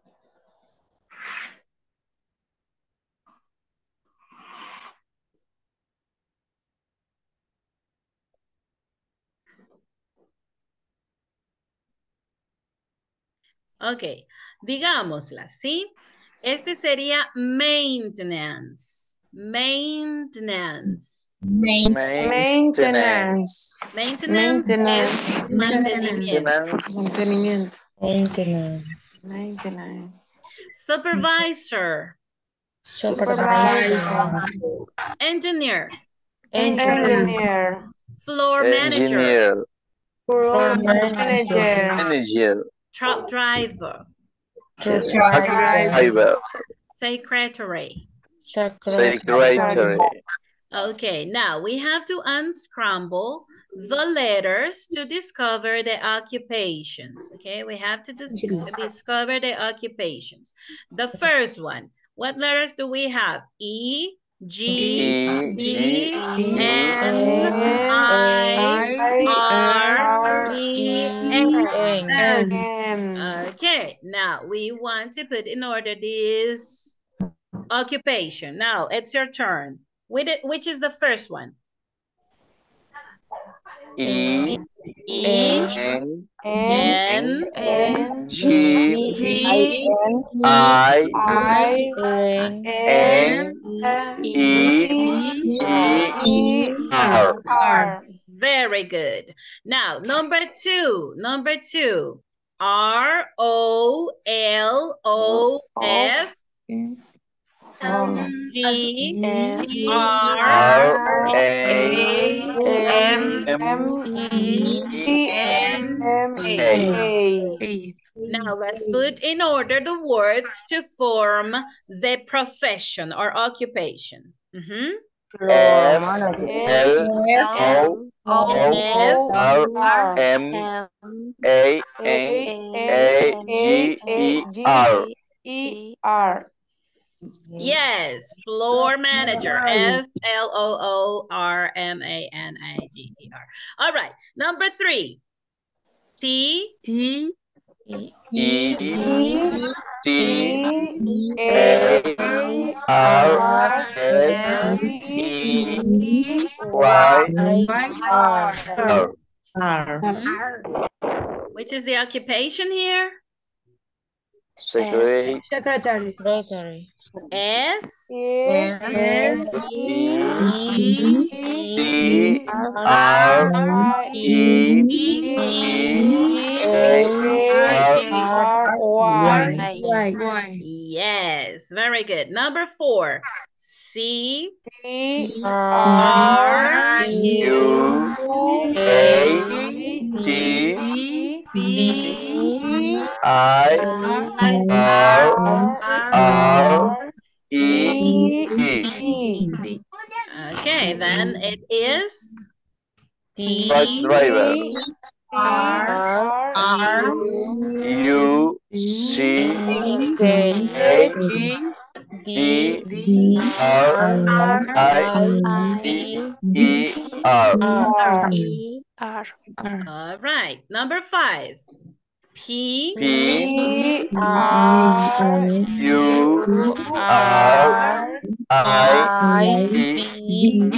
Ok, digámosla, ¿sí? Este sería maintenance. Maintenance. Maintenance. Maintenance es mantenimiento. Maintenance. Supervisor. Engineer. Engineer. Floor manager. Engineer. Manager. Truck driver. Driver. Secretary. Secretary. Okay, now we have to unscramble the letters to discover the occupations. Okay, we have to discover the occupations. The first one, what letters do we have? E, G, D, N, I, R, E, N. Okay, now we want to put in order this occupation. Now it's your turn. Which is the first one? E, N, G, I, N, E, R. Very good. Now, number two. R, O, L, O, F, G, R, A, M, E, N, A. Now let's put in order the words to form the profession or occupation. Floor F manager. L O R M A N A G E R. G-E-R. Yes, floor manager. Floormanager. All right, number 3. T E E T A A R R S E E Y R. R. Which is the occupation here? Secretary. Secretary. S E T R E Y. Yes, very good. Number 4. C R U A T I R R E E. Okay, then it is Truck driver. R U C A D R I E R. all right. Number 5. P P U R I E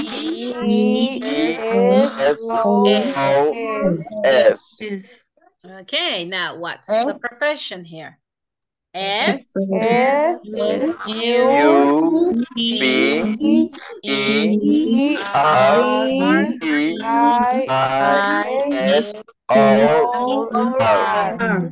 S O S. Okay, now what's the profession here? S U B E R E I S O R.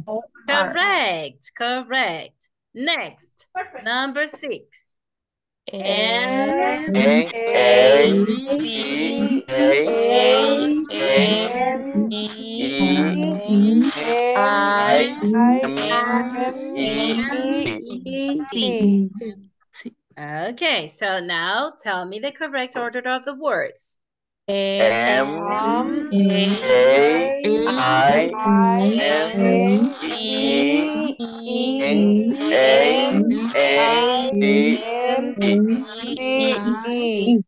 Correct. Next, number 6. N N A C A N E I M E. Okay, so now tell me the correct order of the words. M A I N E N A N D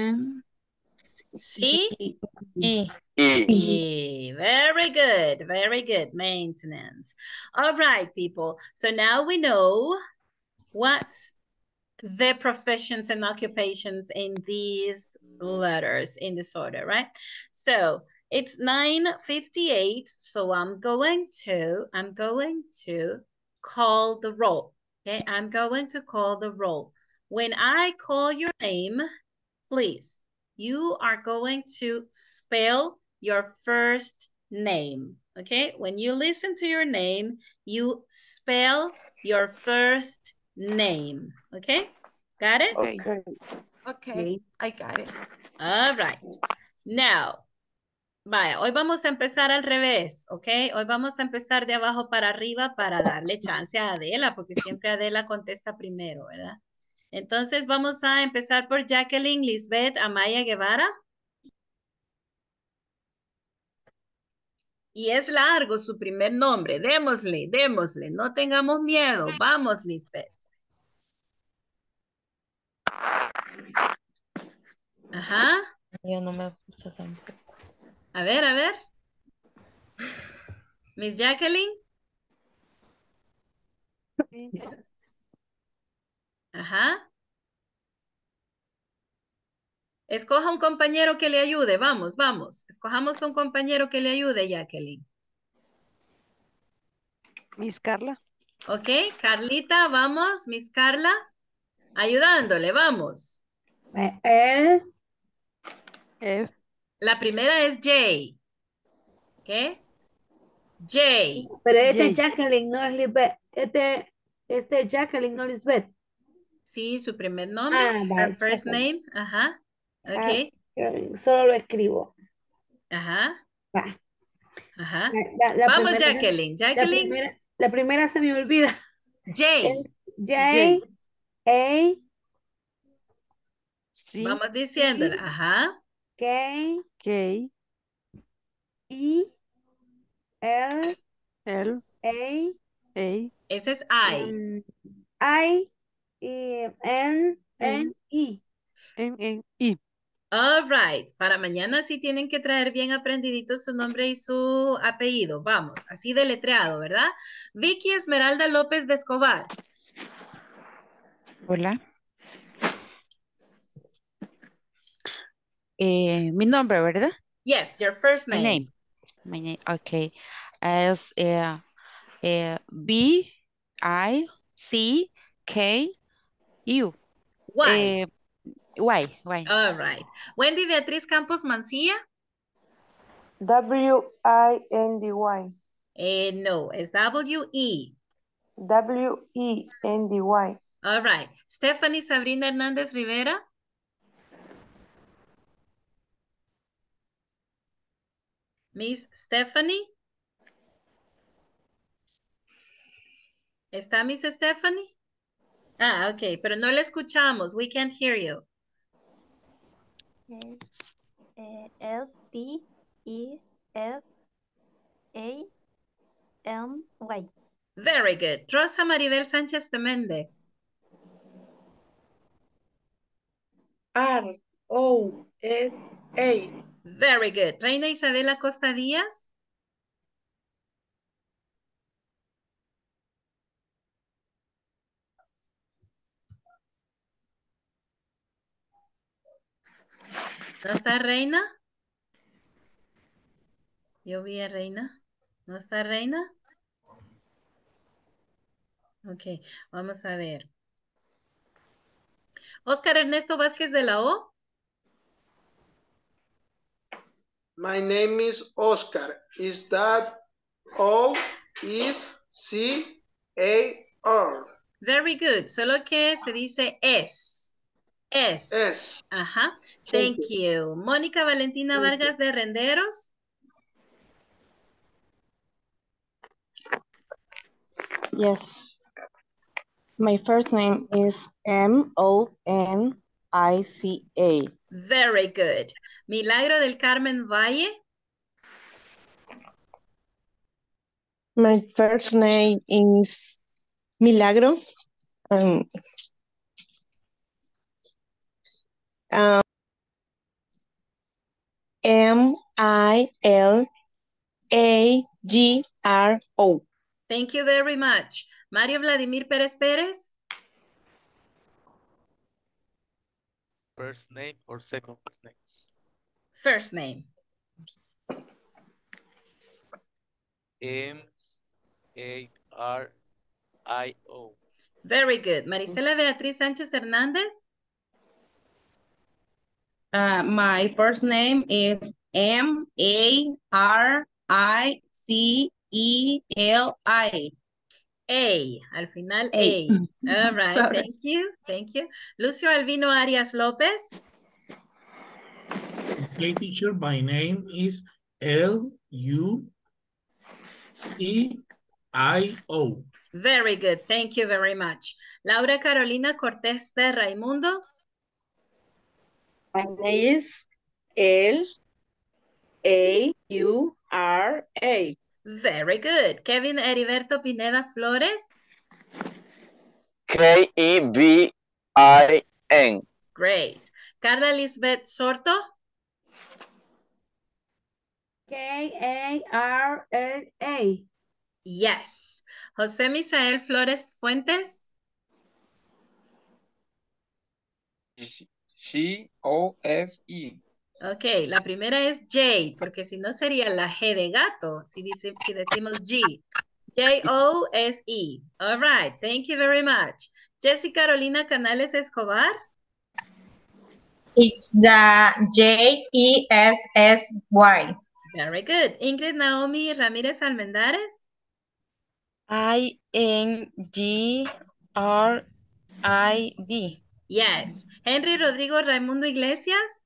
C E. Very good. Maintenance. All right, people. So now we know what's the professions and occupations in these letters in this order, right? So it's 9:58. So I'm going to call the roll. Okay, I'm going to call the roll. When I call your name, please, you are going to spell your first name. Okay, when you listen to your name, you spell your first name. Okay, got it? Okay, I got it. All right. Now, vaya, hoy vamos a empezar al revés, ¿ok? Hoy vamos a empezar de abajo para arriba para darle chance a Adela, porque siempre Adela contesta primero, ¿verdad? Entonces vamos a empezar por Jacqueline Lisbeth Amaya Guevara. Y es largo su primer nombre. Démosle. No tengamos miedo. Vamos, Lisbeth. Ajá. Yo no me gusta tampoco. A ver. Miss Jacqueline. Ajá. Escoja un compañero que le ayude. Vamos. Escojamos un compañero que le ayude, Jacqueline. Miss Carla. Ok, Carlita, vamos. Miss Carla. Ayudándole, vamos. La primera es J. ¿Qué? J. Pero este es Jacqueline, no es Lisbeth. Este es Jacqueline, no Lisbeth. Sí, su primer nombre. Her first name. Ajá. Ok. Solo lo escribo. Ajá. Va. Ajá. Vamos, Jacqueline. La primera se me olvida. J. J. A. C, Vamos diciéndola. Ajá. K, K, E, L, L, A, A, Ese es I. I, N, N, E. N, E. All right. Para mañana sí tienen que traer bien aprendidito su nombre y su apellido. Vamos, así deletreado, ¿verdad? Vicky Esmeralda López de Escobar. Hola. Mi nombre, ¿verdad? Yes, your first My name. name. My name, okay. As B, I, C, K, U. Why? Why? All right. Wendy Beatriz Campos Mancilla. W-I-N-D-Y. No, es W-E. W-E-N-D-Y. All right. Stephanie Sabrina Hernández Rivera. Miss Stephanie. ¿Está Miss Stephanie? Ah, ok, pero no la escuchamos. We can't hear you. S-T-E-F-A-M-Y. Very good. Rosa Maribel Sánchez de Méndez. R-O-S-A. Very good. Reina Isabela Costa Díaz. ¿No está Reina? Yo vi a Reina. ¿No está Reina? Ok, vamos a ver. Oscar Ernesto Vázquez de la O. My name is Oscar. Is that O is C-A-R? Very good. Solo que se dice es. Es. Es. Ajá. Thank you. Mónica Valentina Vargas de Renderos. Yes. My first name is M-O-N-I-C-A. Very good. Milagro del Carmen Valle. My first name is Milagro. M-I-L-A-G-R-O. Thank you very much. Mario Vladimir Pérez Pérez. First name or second name? First name. M-A-R-I-O. Very good. Marisela Beatriz Sánchez Hernández. My first name is M-A-R-I-C-E-L-I. A, al final A. All right, Sorry. thank you, thank you. Lucio Albino Arias López. Okay, teacher, my name is L-U-C-I-O. Very good, thank you very much. Laura Carolina Cortés de Raimundo. My name is L-A-U-R-A. Very good. Kevin Heriberto Pineda Flores. K-E-V-I-N. Great. Carla Lisbeth Sorto. K-A-R-L-A. Yes. José Misael Flores Fuentes. C-O-S-E. Ok, la primera es J, porque si no sería la G de gato, si decimos G. J-O-S-E. All right, thank you very much. Jessica Carolina Canales Escobar. It's the J-E-S-S-Y. Very good. Ingrid Naomi Ramírez Almendares. I-N-G-R-I-D. Yes. Henry Rodrigo Raimundo Iglesias.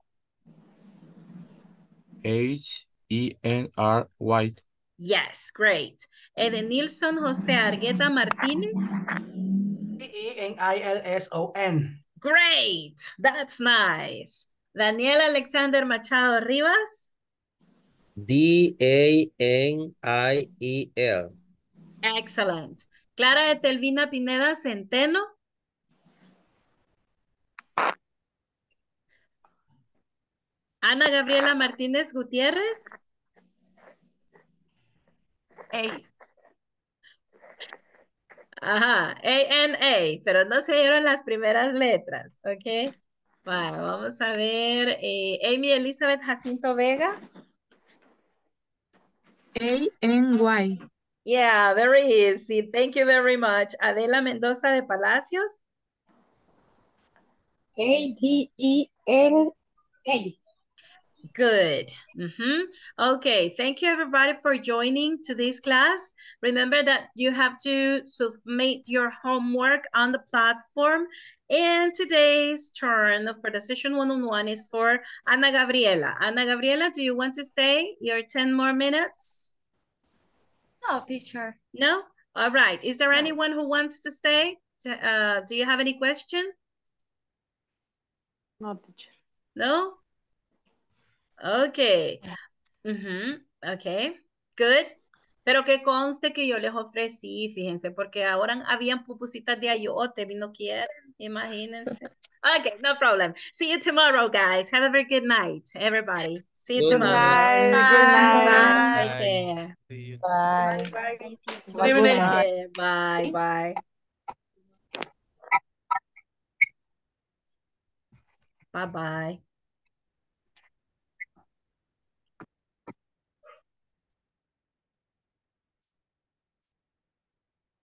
H-E-N-R-Y. Yes, great. Edenilson José Argueta Martínez. P-E-N-I-L-S-O-N. Great. That's nice. Daniel Alexander Machado Rivas. Daniel. Excellent. Clara de Telvina Pineda Centeno. Ana Gabriela Martínez Gutiérrez. A. Ajá, A-N-A, pero no se dieron las primeras letras, ¿ok? Bueno, vamos a ver. Amy Elizabeth Jacinto Vega. A-N-Y. Yeah, very easy. Thank you very much. Adela Mendoza de Palacios. A-D-E-L-A. Good. Okay, thank you everybody for joining to this class. Remember that you have to submit your homework on the platform. And today's turn for the session one-on-one is for Ana Gabriela. Ana Gabriela, do you want to stay your 10 more minutes? No, teacher. No? All right. Is there anyone who wants to stay? Do you have any question? No, teacher. No? Okay. Okay. Good. Pero que conste que yo les ofrecí, fíjense, porque ahora habían pupusitas de ayote, no quieren, imagínense. Okay, no problem. See you tomorrow, guys. Have a very good night, everybody. See you Good tomorrow. night. Good night. Take care. Bye. Bye. Have a good Take night. care. Bye, bye. Bye-bye.